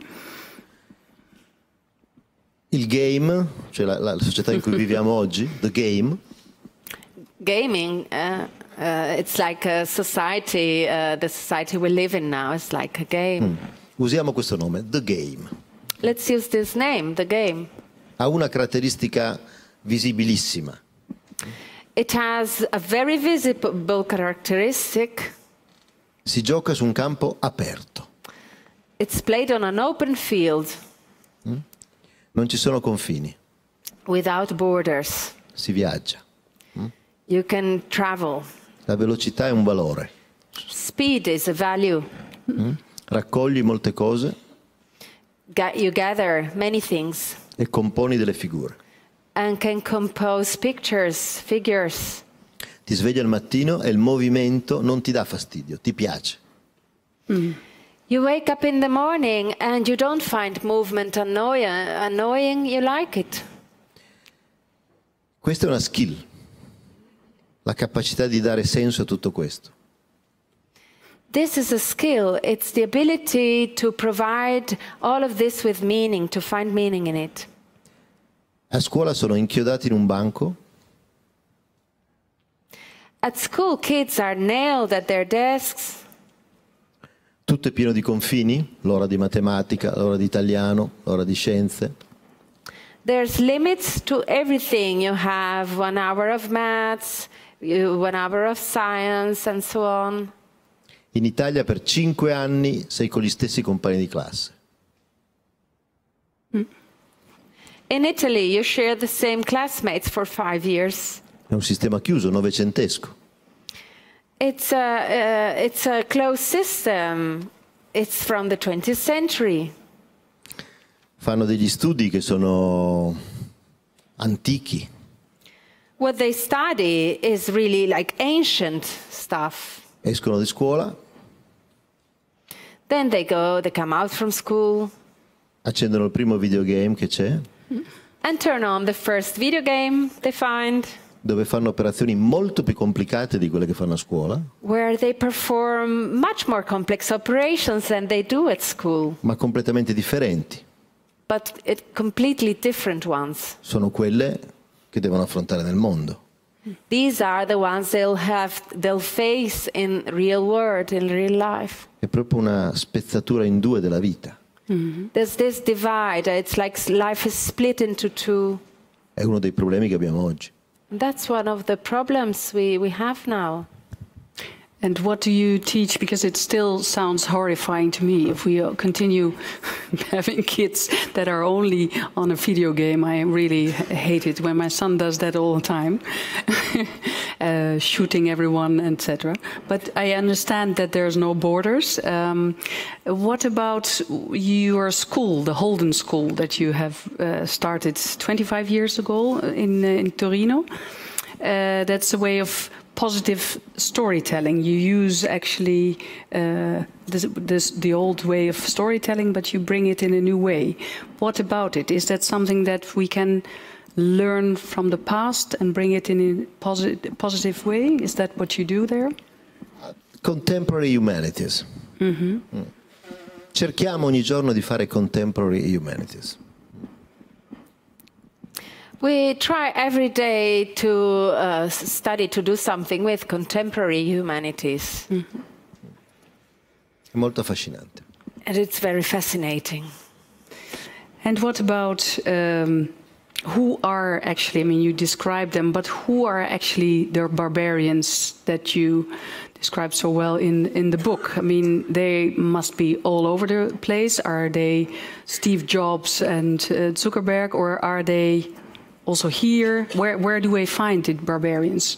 Il game, cioè la, la società in cui viviamo oggi, the game. Gaming, uh, uh, it's like a society, uh, the society we live in now, it's like a game. Mm. Usiamo questo nome, the game. Let's use this name, the game. Ha una caratteristica visibilissima. It has a very visible characteristic. Si gioca su un campo aperto. It's played on an open field. Mm? Non ci sono confini. Without borders. Si viaggia. Mm? You can travel. La velocità è un valore. Speed is a value. Mm? Raccogli molte cose. Ga- you gather many things. E componi delle figure. And can compose pictures, figures. Ti svegli al mattino e il movimento non ti dà fastidio, ti piace. Mm. You wake up in the morning and you don't find movement annoying, annoying, you like it. Questa è una skill, la capacità di dare senso a tutto questo. This is a skill, it's the ability to provide all of this with meaning, to find meaning in it. A scuola sono inchiodati in un banco. At school, kids are nailed at their desks. Tutto è pieno di confini, l'ora di matematica, l'ora di italiano, l'ora di scienze. There's limits to everything. You have one hour of maths, you, one hour of science, and so on. In Italia per cinque anni sei con gli stessi compagni di classe. Mm. In Italy, you share the same classmates for five years. È un sistema chiuso, novecentesco. It's a, uh, it's a closed system. It's from the twentieth century. Fanno degli studi che sono antichi. What they study is really like ancient stuff. Escono di scuola. Then they go, they come out from school. Accendono il primo videogame che c'è. And turn on the first video game they find. Dove fanno operazioni molto più complicate di quelle che fanno a scuola. Where they perform much more complex operations than they do at school. Ma completamente differenti. But it, completely different ones. Sono quelle che devono affrontare nel mondo. These are the ones they'll have, they'll face in real world, in real life. È proprio una spezzatura in due della vita. Mm-hmm. There's this divide. It's like life is split into two. È uno dei problemi che abbiamo oggi. That's one of the problems we, we have now. And what do you teach? Because it still sounds horrifying to me. If we continue having kids that are only on a video game, I really hate it when my son does that all the time, uh, shooting everyone, et cetera. But I understand that there's no borders. Um, what about your school, the Holden School that you have uh, started twenty-five years ago in, uh, in Torino? Uh, that's a way of positive storytelling. You use actually uh, this, this, the old way of storytelling, but you bring it in a new way. What about it? Is that something that we can learn from the past and bring it in a posi- positive way? Is that what you do there? Contemporary humanities. Mm-hmm. Mm. Cerchiamo ogni giorno di fare contemporary humanities. We try every day to uh, study, to do something with contemporary humanities. Mm-hmm. È molto affascinante. And it's very fascinating. And what about um, who are actually, I mean, you describe them, but who are actually the barbarians that you describe so well in, in the book? I mean, they must be all over the place. Are they Steve Jobs and uh, Zuckerberg, or are they also here? Where, where do we find the barbarians?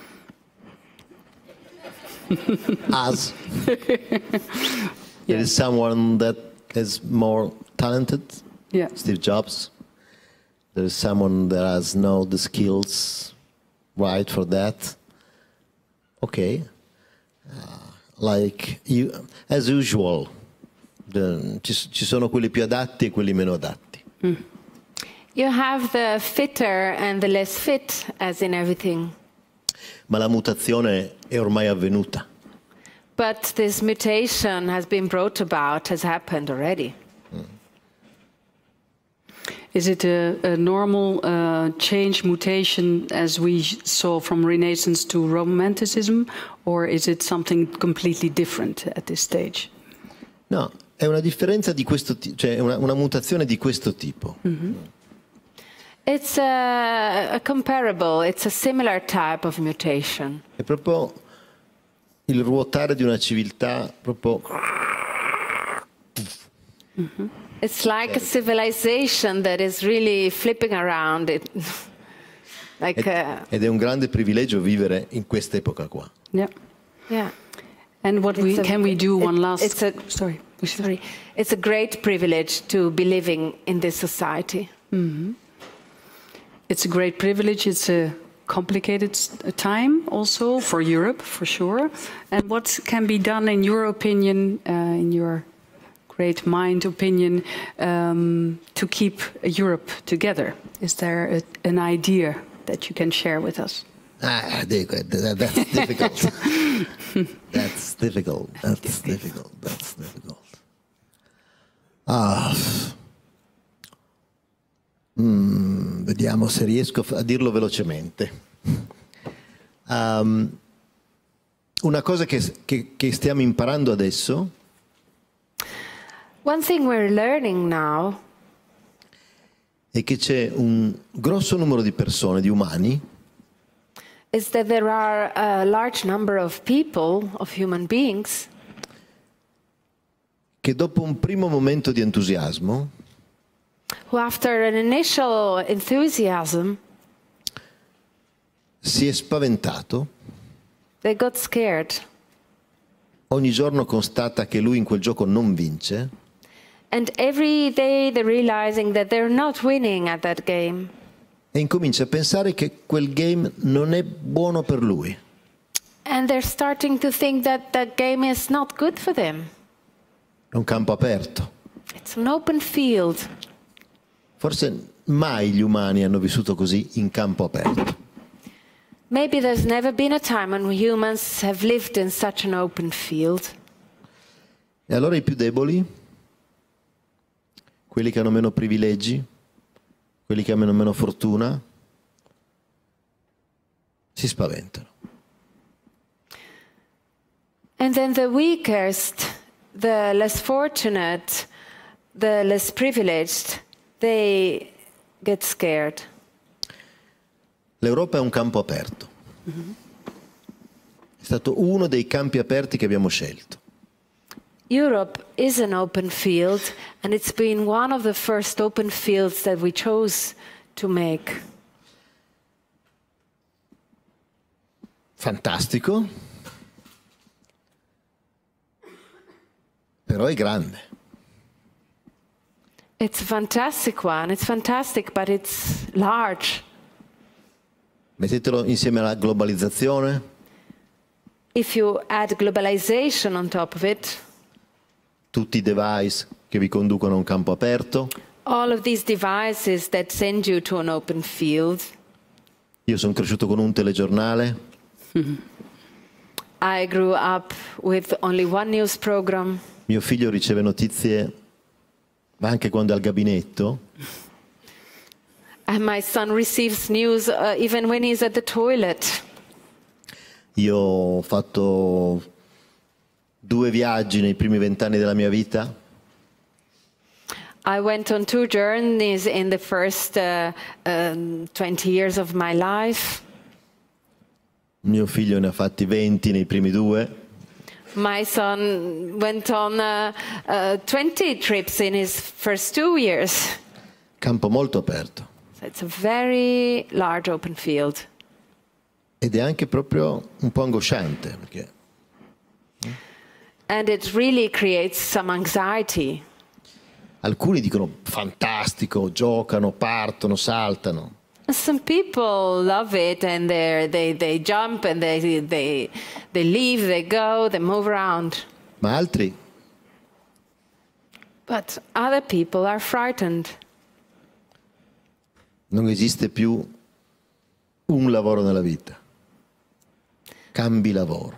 Us. There is someone that is more talented, Yeah. Steve Jobs. There is someone that has no the skills right for that. Okay. Uh, like you, as usual, the, ci, ci sono quelli più adatti e quelli meno adatti. Mm. You have the fitter and the less fit, as in everything. Ma la mutazione è ormai avvenuta. But this mutation has been brought about, has happened already. Is it a, a normal uh, change, mutation, as we saw from Renaissance to Romanticism, or is it something completely different at this stage? No, è una differenza di questo tipo, cioè una, una mutazione di questo tipo. Mm-hmm. It's a, a comparable, it's a similar type of mutation. È proprio il ruotare di una civiltà proprio... Mm-hmm. It's like a civilization that is really flipping around. It, like ed, a, ed è un grande privilegio vivere in quest'epoca qua. Yeah. Yeah. And what we, a, can we do it, one last... It's a, sorry. sorry. It's a great privilege to be living in this society. Mm-hmm. It's a great privilege. It's a complicated time also for Europe, for sure. And what can be done, in your opinion, uh, in your great mind opinion, um, to keep Europe together? Is there a, an idea that you can share with us? Ah, that's difficult. That's difficult. That's difficult. That's difficult. Ah. Mm, vediamo se riesco a dirlo velocemente. Um, una cosa che, che, che stiamo imparando adesso One thing we're learning now è che c'è un grosso numero di persone, di umani, is that there are a large number of people, of human beings, che dopo un primo momento di entusiasmo who after an initial enthusiasm, si è spaventato, they got scared. ogni giorno constata che lui in quel gioco non vince, And every day they're realizing that they're not winning at that game. e incomincia a pensare che quel game non è buono per lui. And they're starting to think that that game is not good for them. È un campo aperto. It's an open field. Forse mai gli umani hanno vissuto così in campo aperto. Maybe there's never been a time when humans have lived in such an open field. E allora i più deboli, quelli che hanno meno privilegi, quelli che hanno meno fortuna, si spaventano. And then the weakest, the less fortunate, the less privileged, they get scared. L'Europa è un campo aperto. Mm-hmm. È stato uno dei campi aperti che abbiamo scelto. Europe is an open field, and it's been one of the first open fields that we chose to make. Fantastico, però è grande. It's a fantastic one. It's fantastic, but it's large. Mettetelo insieme alla globalizzazione. If you add globalization on top of it, tutti i device che vi conducono a un campo aperto. All of these devices that send you to an open field. Io sono cresciuto con un telegiornale. Mm-hmm. I grew up with only one news program. Mio figlio riceve notizie anche quando è al gabinetto. And my son receives news uh, even when he's at the toilet. Io ho fatto due viaggi nei primi vent'anni della mia vita. I went on two journeys in the first uh, um, twenty years of my life. Mio figlio ne ha fatti venti nei primi due. My son went on uh, uh, twenty trips in his first two years. Campo molto aperto. So it's a very large open field. Ed è anche proprio un po' angosciante, perché And it really creates some anxiety. alcuni dicono fantastico, giocano, partono, saltano. Some people love it and they they they jump and they they they leave, they go, they move around. Ma altri But other people are frightened. non esiste più un lavoro nella vita. Cambi lavoro.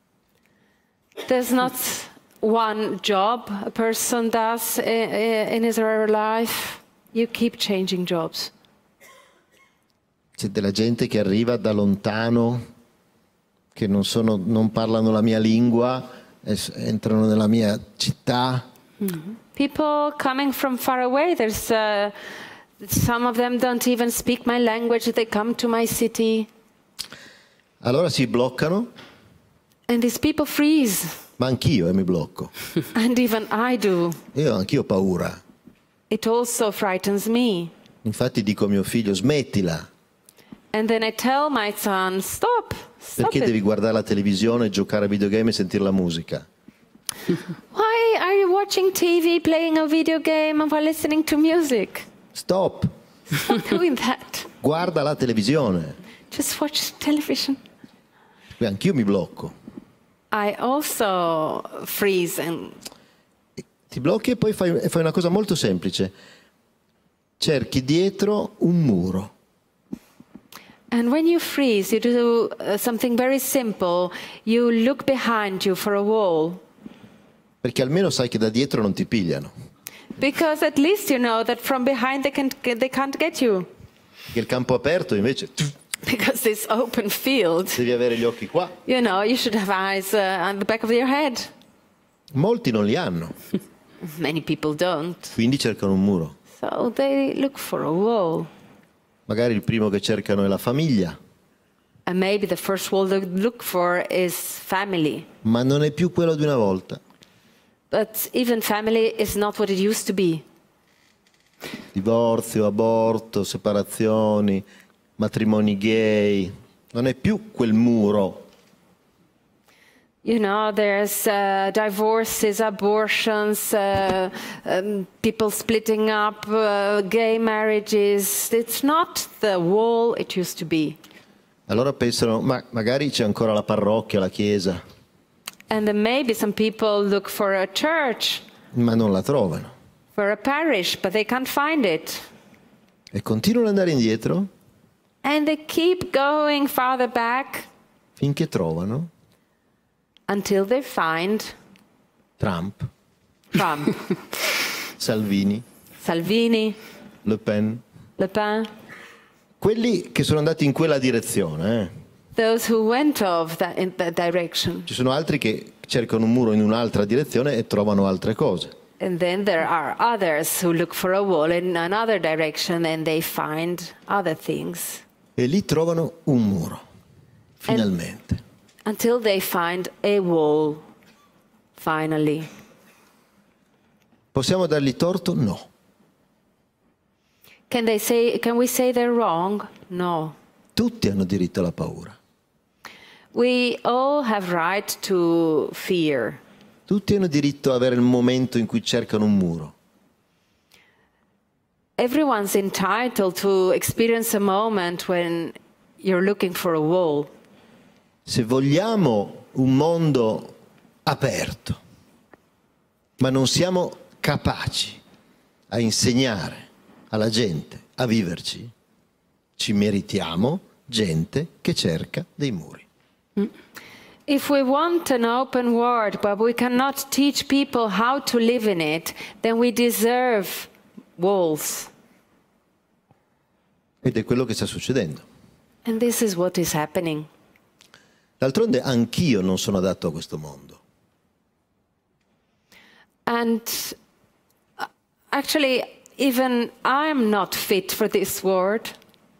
There's not one job a person does i- in his or her life. You keep changing jobs. C'è della gente che arriva da lontano, che non, sono, non parlano la mia lingua, e s- entrano nella mia città. People coming from far away, there's uh, some of them don't even speak my language, they come to my city. Allora si bloccano, And these people freeze. ma anch'io eh, mi blocco. And even I do. Io anch'io ho paura. It also frightens me. Infatti dico a mio figlio smettila, And then I tell my son, stop, stop perché it. devi guardare la televisione, giocare a videogame e sentire la musica. Why are you watching T V, playing a video game while listening to music? Stop, Stop doing that. guarda la televisione. Just watch television. E anch'io mi blocco. I also freeze and Ti blocchi e poi fai, e fai una cosa molto semplice. Cerchi dietro un muro. and when you freeze, you do uh, something very simple. You look behind you for a wall. Perché almeno sai che da dietro non ti pigliano. Because at least you know that from behind they, can, they can't get you. Perché il campo aperto invece tuff, Because this open field, devi avere gli occhi qua. you know, you should have eyes uh, on the back of your head. Molti non li hanno, Many people don't. quindi cercano un muro. So they look for a wall. Magari il primo che cercano è la famiglia, And maybe the first wall they look for is family. ma non è più quello di una volta. But even family is not what it used to be. Divorzio, aborto, separazioni, matrimoni gay. Non è più quel muro. You know, there's uh, divorces, abortions, uh, um, people splitting up, uh, gay marriages. It's not the wall it used to be. Allora pensano, ma magari c'è ancora la parrocchia, la chiesa, And then maybe some people look for a church, ma non la trovano. for a parish, but they can't find it. E continuano ad andare indietro And they keep going farther back finché trovano until they find Trump, Trump, Salvini, Salvini, Le Pen, Le Pen, quelli che sono andati in quella direzione. eh. those who went off that, in that direction. Ci sono altri che cercano un muro in un'altra direzione e trovano altre cose. And then there are others who look for a wall in another direction and they find other things E lì trovano un muro, finalmente. until they find a wall, finally. Possiamo dargli torto? No. Can they say, can we say they're wrong? No. Tutti hanno diritto alla paura. We all have right to fear. Tutti hanno diritto ad avere il momento in cui cercano un muro. Everyone's entitled to experience a moment when you're looking for a wall. Se vogliamo un mondo aperto, ma non siamo capaci a insegnare alla gente a viverci, ci meritiamo gente che cerca dei muri. If we want an open world, but we cannot teach people how to live in it, then we deserve walls. Ed è quello che sta succedendo. And this is what is happening. D'altronde anch'io non sono adatto a questo mondo. And actually, even I'm not fit for this world.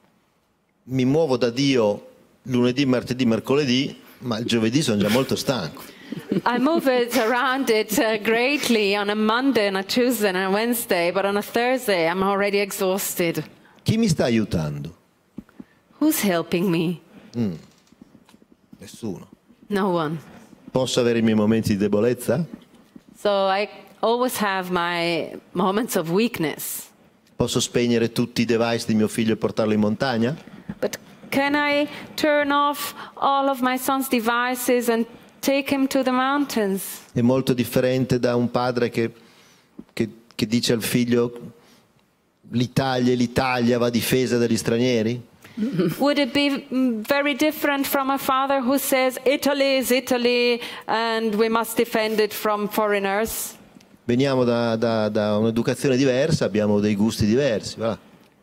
Mi muovo da Dio lunedì, martedì, mercoledì, ma il giovedì sono già molto stanco. I move it around it uh, greatly on a Monday, on a Tuesday, and a Wednesday, but on a Thursday I'm already exhausted. Chi mi sta aiutando? Who's helping me? Mm. Nessuno. No one. Posso avere i miei momenti di debolezza? So I always have my moments of weakness. Posso spegnere tutti i device di mio figlio e portarlo in montagna? But can I turn off all of my son's devices and take him to the mountains? È molto differente da un padre che, che, che dice al figlio l'Italia, l'Italia va difesa dagli stranieri? Would it be very different from a father who says Italy is Italy and we must defend it from foreigners? Veniamo da, da, da un'educazione diversa, abbiamo dei gusti diversi. Voilà.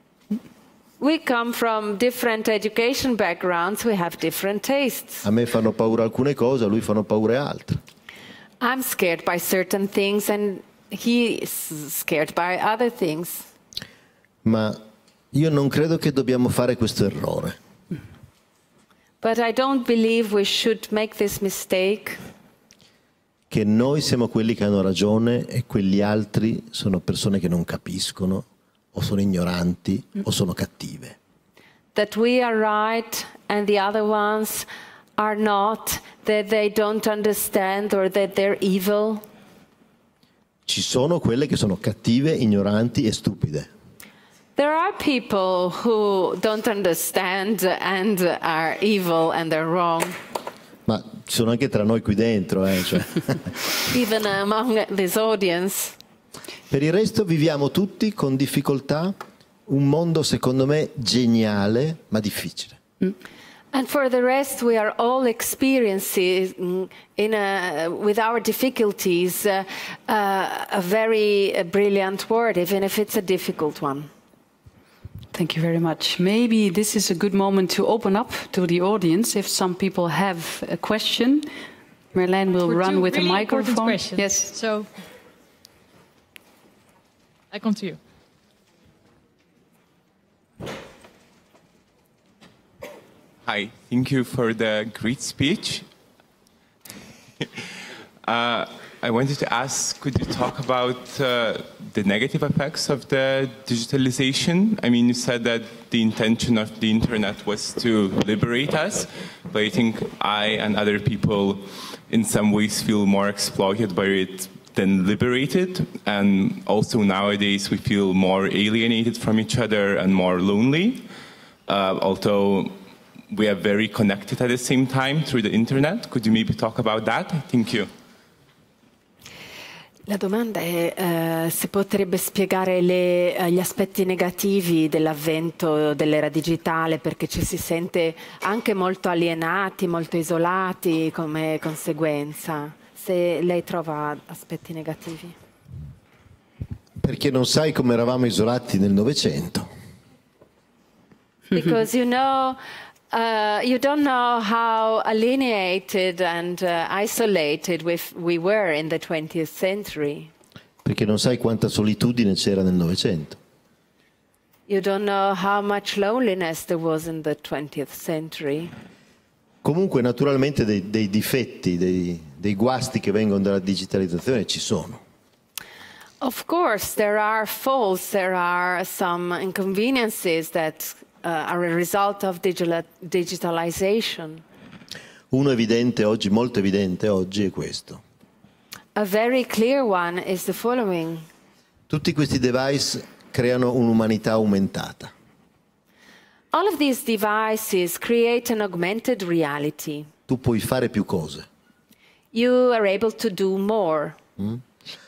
We come from different education backgrounds, we have different tastes. A me fanno paura alcune cose, a lui fanno paura altre. I'm scared by certain things and he is scared by other things. Ma io non credo che dobbiamo fare questo errore. But I don't believe we should make this mistake. Che noi siamo quelli che hanno ragione e quegli altri sono persone che non capiscono o sono ignoranti o sono cattive. That we are right and the other ones are not, that they don't understand or that they're evil. Ci sono quelle che sono cattive, ignoranti e stupide. There are people who don't understand and are evil and they're wrong. Ma ci sono anche tra noi qui dentro, eh, cioè. Even among this audience. Per il resto viviamo tutti con difficoltà un mondo secondo me geniale ma difficile. Mm. And for the rest we are all experiencing in a, with our difficulties uh, uh, a very uh, brilliant world, even if it's a difficult one. Thank you very much. Maybe this is a good moment to open up to the audience. If some people have a question, Marlene will For run two with really a microphone. Questions. Yes. So, I come to you. Hi, thank you for the great speech. uh, I wanted to ask, could you talk about uh, the negative effects of the digitalization? I mean, you said that the intention of the internet was to liberate us, but I think I and other people in some ways feel more exploited by it than liberated. And also nowadays we feel more alienated from each other and more lonely, uh, although we are very connected at the same time through the internet. Could you maybe talk about that? Thank you. La domanda è uh, se potrebbe spiegare le, uh, gli aspetti negativi dell'avvento dell'era digitale, perché ci si sente anche molto alienati, molto isolati come conseguenza. Se lei trova aspetti negativi. Perché non sai come eravamo isolati nel Novecento. Because you know, uh, you don't know how alienated and uh, isolated we, we were in the twentieth century. Perché non sai quanta solitudine c'era nel Novecento. You don't know how much loneliness there was in the twentieth century. Comunque naturalmente dei, dei difetti, dei, dei guasti che vengono dalla digitalizzazione ci sono. Of course, there are faults, there are some inconveniences that uh, are a result of digital, digitalization. Uno evidente oggi, molto evidente oggi, è questo. A very clear one is the following. Tutti questi device creano un'umanità aumentata. All of these devices create an augmented reality. Tu puoi fare più cose. You are able to do more. Mm?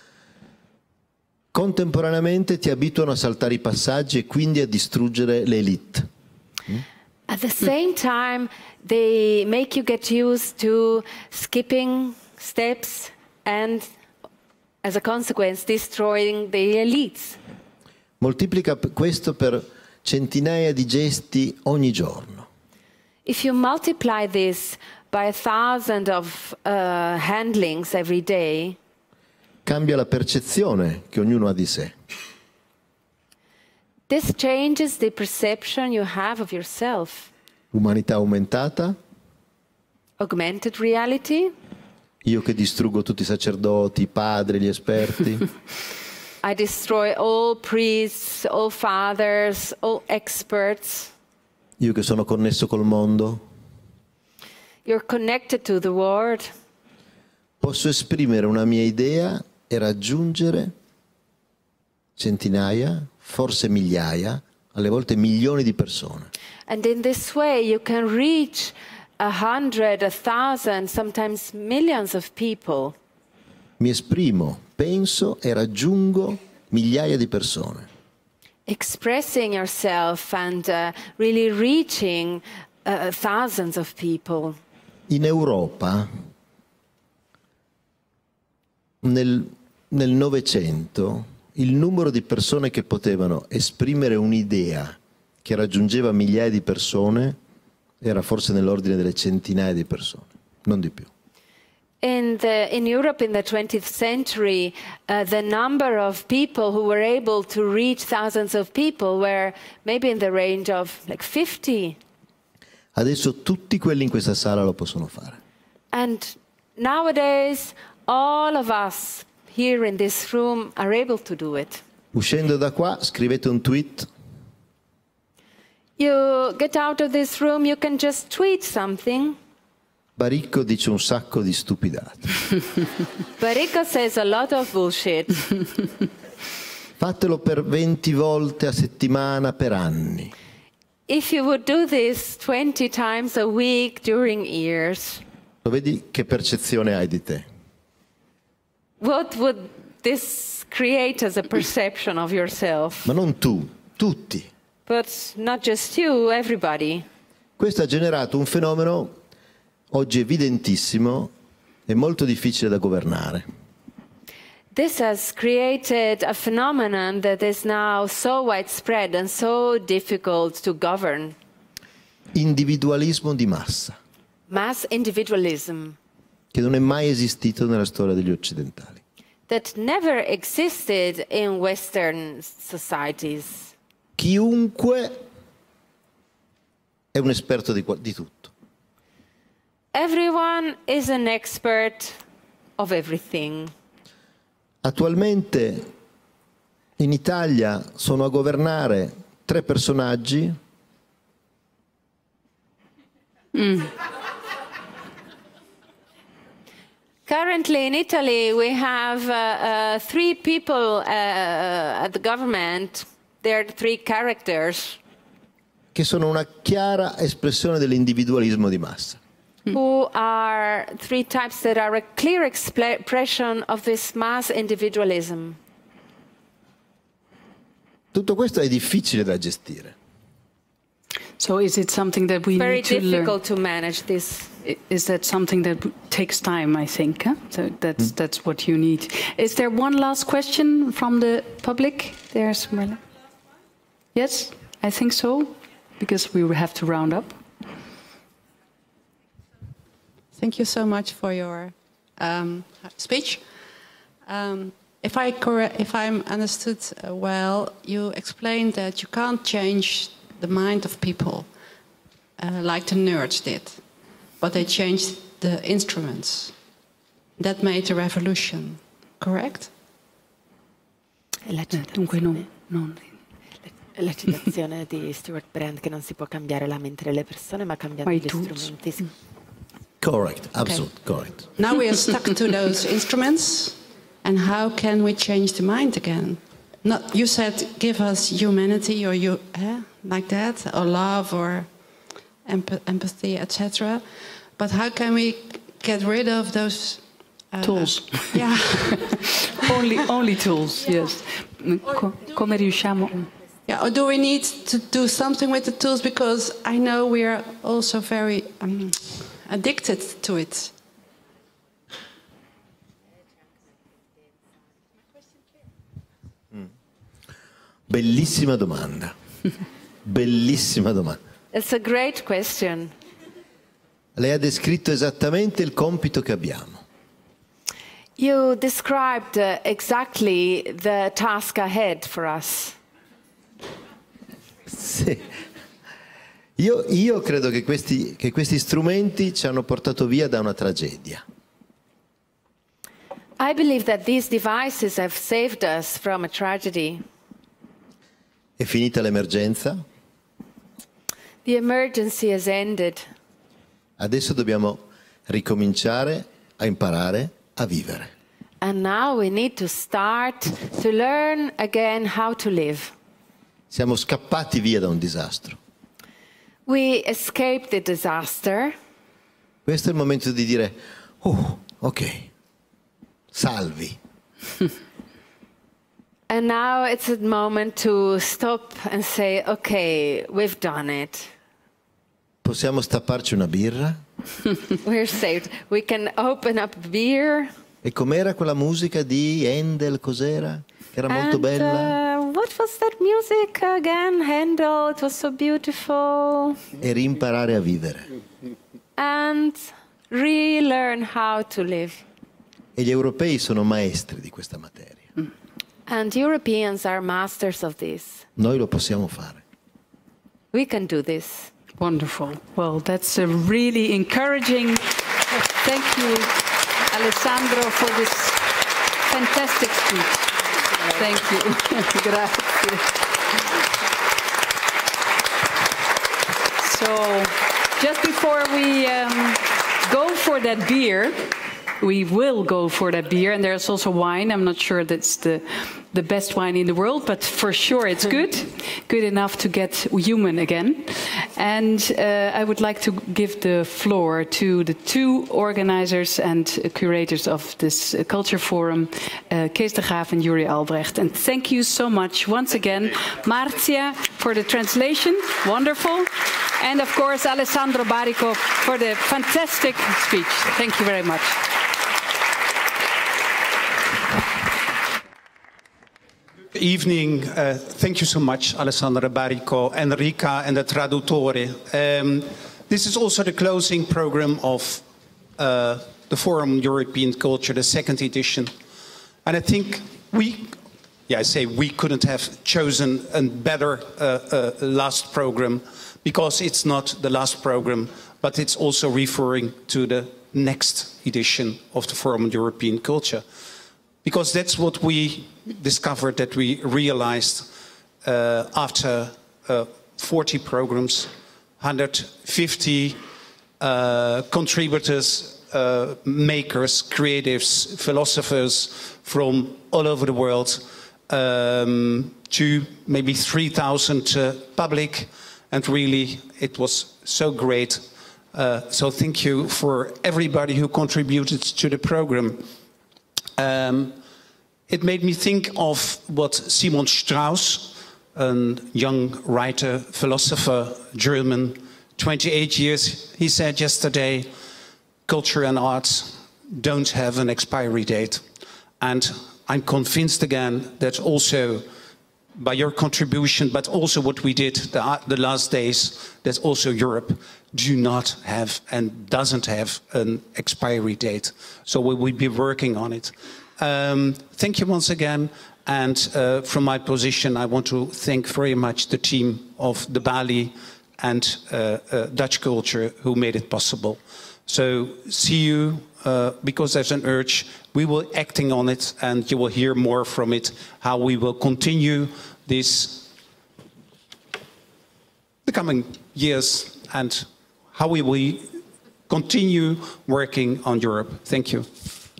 Contemporaneamente ti abituano a saltare i passaggi e quindi a distruggere le elite. Mm? At the same time, they make you get used to skipping steps and, as a consequence, destroying the elites. Moltiplica questo per centinaia di gesti ogni giorno. If you multiply this by a thousand of uh, handlings every day, cambia la percezione che ognuno ha di sé. This changes the perception you have of yourself. Umanità aumentata. Augmented reality. Io che distruggo tutti i sacerdoti, i padri, gli esperti. I destroy all priests, all fathers, all experts. Io che sono connesso col mondo. You're connected to the world. Posso esprimere una mia idea e raggiungere centinaia, forse migliaia, alle volte milioni di persone. And in this way you can reach a hundred, a thousand, sometimes millions of people. Mi esprimo, penso e raggiungo migliaia di persone. Expressing yourself and uh, really reaching uh, thousands of people. In Europa, nel, nel Novecento, il numero di persone che potevano esprimere un'idea che raggiungeva migliaia di persone era forse nell'ordine delle centinaia di persone, non di più. In, the, in Europe in the twentieth century, uh, the number of people who were able to reach thousands of people were maybe in the range of like fifty. Adesso tutti quelli in questa sala lo possono fare. And nowadays, all of us here in this room are able to do it. Uscendo da qua, scrivete un tweet. You get out of this room, you can just tweet something. Baricco dice un sacco di stupidate. Baricco says a lot of bullshit. Fatelo per venti volte a settimana per anni. If you would do this twenty times a week during years, Lo vedi che percezione hai di te? what would this create as a perception of yourself? Ma non tu, tutti. But not just you, everybody. Questo ha generato un fenomeno oggi evidentissimo e molto difficile da governare. This has created a phenomenon that is now so widespread and so difficult to govern. Individualismo di massa, Mass individualism che non è mai esistito nella storia degli occidentali. that never existed in Western societies. Chiunque è un esperto di, di tutto. Everyone is an expert of everything. Attualmente in Italia sono a governare tre personaggi. Mm. Currently in Italy we have uh, uh, three people uh, at the government. They're three characters Che sono una chiara espressione dell'individualismo di massa. who are three types that are a clear expression of this mass individualism. Tutto questo è difficile da gestire. So is it something that we Very need to learn? difficult to manage this. I- Is that something that w- takes time, I think? Huh? So that's, that's what you need. Is there one last question from the public? There's Marla. Yes, I think so, because we will have to round up. Thank you so much for your um, speech. Um, if I corre- if I'm understood uh, well, you explained that you can't change the mind of people uh, like the nerds did, but they changed the instruments. That made the revolution, correct? La Dunque non, non La citazione di Stuart Brand che non si può cambiare la mente delle persone ma cambiando Ma i gli tools. strumenti. Correct, absolutely correct. Now we are stuck to those instruments, and how can we change the mind again? Not, you said give us humanity or you, eh, like that, or love or emp- empathy, et cetera. But how can we get rid of those uh, Tools. Yeah. only, only tools, yes. Co- come riusciamo? Yeah, or do we need to do something with the tools? Because I know we are also very um, addicted to it. Bellissima domanda. Bellissima domanda. It's a great question. Lei ha descritto esattamente il compito che abbiamo. You described uh, exactly the task ahead for us. Sì. Io, io credo che questi, che questi strumenti ci hanno portato via da una tragedia. I believe that these devices have saved us from a tragedy. È finita l'emergenza. The emergency has ended. Adesso dobbiamo ricominciare a imparare a vivere. And now we need to start to learn again how to live. Siamo scappati via da un disastro. We escaped the disaster. Questo è il momento di dire, oh, ok, salvi. And now it's a moment to stop and say, okay, we've done it. Possiamo stapparci una birra? We're saved. We can open up beer. E com'era quella musica di Handel, cos'era? Che era molto And, bella. uh, what was that music again? Handel, it was so beautiful. E rimparare a vivere. And relearn how to live. E gli europei sono maestri di questa materia. And Europeans are masters of this. Noi lo possiamo fare. We can do this. Wonderful. Well, that's a really encouraging. Thank you, Alessandro, for this fantastic speech. Thank you. Grazie. So, just before we um, go for that beer, we will go for that beer, and there's also wine. I'm not sure that's the the best wine in the world, but for sure it's good, good enough to get human again. And uh, I would like to give the floor to the two organizers and curators of this uh, culture forum, uh, Kees de Graaf and Yuri Albrecht. And thank you so much once again, Marcia, for the translation, wonderful. And of course, Alessandro Barico for the fantastic speech. Thank you very much. Evening. Uh, thank you so much, Alessandra Barico, Enrica, and the Traduttore. Um, this is also the closing program of uh, the Forum European Culture, the second edition. And I think we, yeah, I say we couldn't have chosen a better uh, uh, last program, because it's not the last program, but it's also referring to the next edition of the Forum European Culture. Because that's what we discovered, that we realized uh, after uh, forty programs, one hundred fifty uh, contributors, uh, makers, creatives, philosophers from all over the world, um, to maybe three thousand uh, public, and really it was so great. Uh, so thank you for everybody who contributed to the program. Um, it made me think of what Simon Strauss, a young writer, philosopher, German, twenty-eight years, he said yesterday, culture and arts don't have an expiry date. And I'm convinced again that also by your contribution, but also what we did the, the last days, that also Europe do not have and doesn't have an expiry date. So we will be working on it. Um, thank you once again. And uh, from my position, I want to thank very much the team of the Bali and uh, uh, Dutch Culture who made it possible. So see you, uh, because there's an urge. We will acting on it, and you will hear more from it, how we will continue this the coming years, and how we will continue working on Europe. Thank you.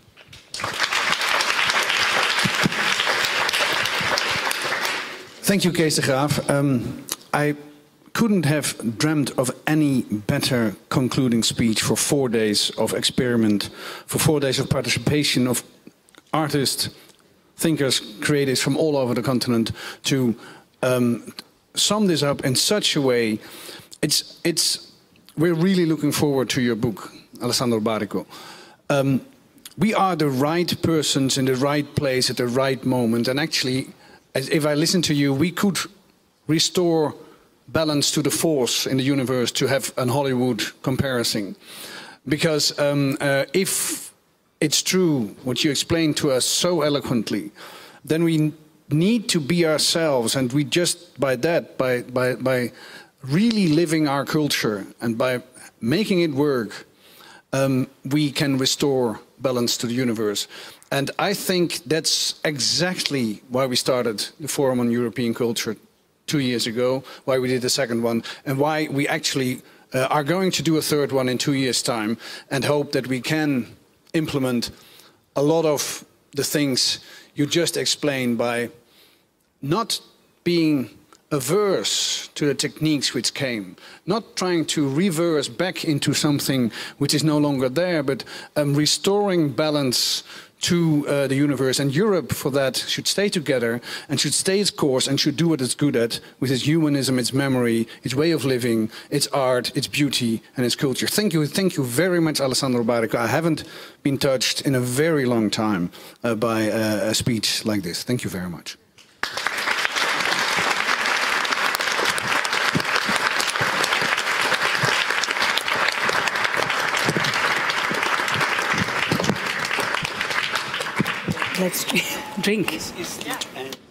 Thank you, Kees de Graaf. Um, I couldn't have dreamt of any better concluding speech for four days of experiment, for four days of participation of artists, thinkers, creatives from all over the continent to um, sum this up in such a way. It's, it's, we're really looking forward to your book, Alessandro Barico. Um, we are the right persons in the right place at the right moment, and actually, as if I listen to you, we could restore balance to the force in the universe, to have an Hollywood comparison. Because um, uh, if it's true what you explained to us so eloquently, then we need to be ourselves, and we just, by that, by, by, by really living our culture and by making it work, um, we can restore balance to the universe. And I think that's exactly why we started the Forum on European Culture two years ago, why we did the second one, and why we actually uh, are going to do a third one in two years' time, and hope that we can implement a lot of the things you just explained by not being averse to the techniques which came, not trying to reverse back into something which is no longer there, but um, restoring balance to uh, the universe. And Europe, for that, should stay together and should stay its course and should do what it's good at, with its humanism, its memory, its way of living, its art, its beauty, and its culture. Thank you, thank you very much, Alessandro Barico. I haven't been touched in a very long time uh, by uh, a speech like this. Thank you very much. Let's drink. Is, is, yeah.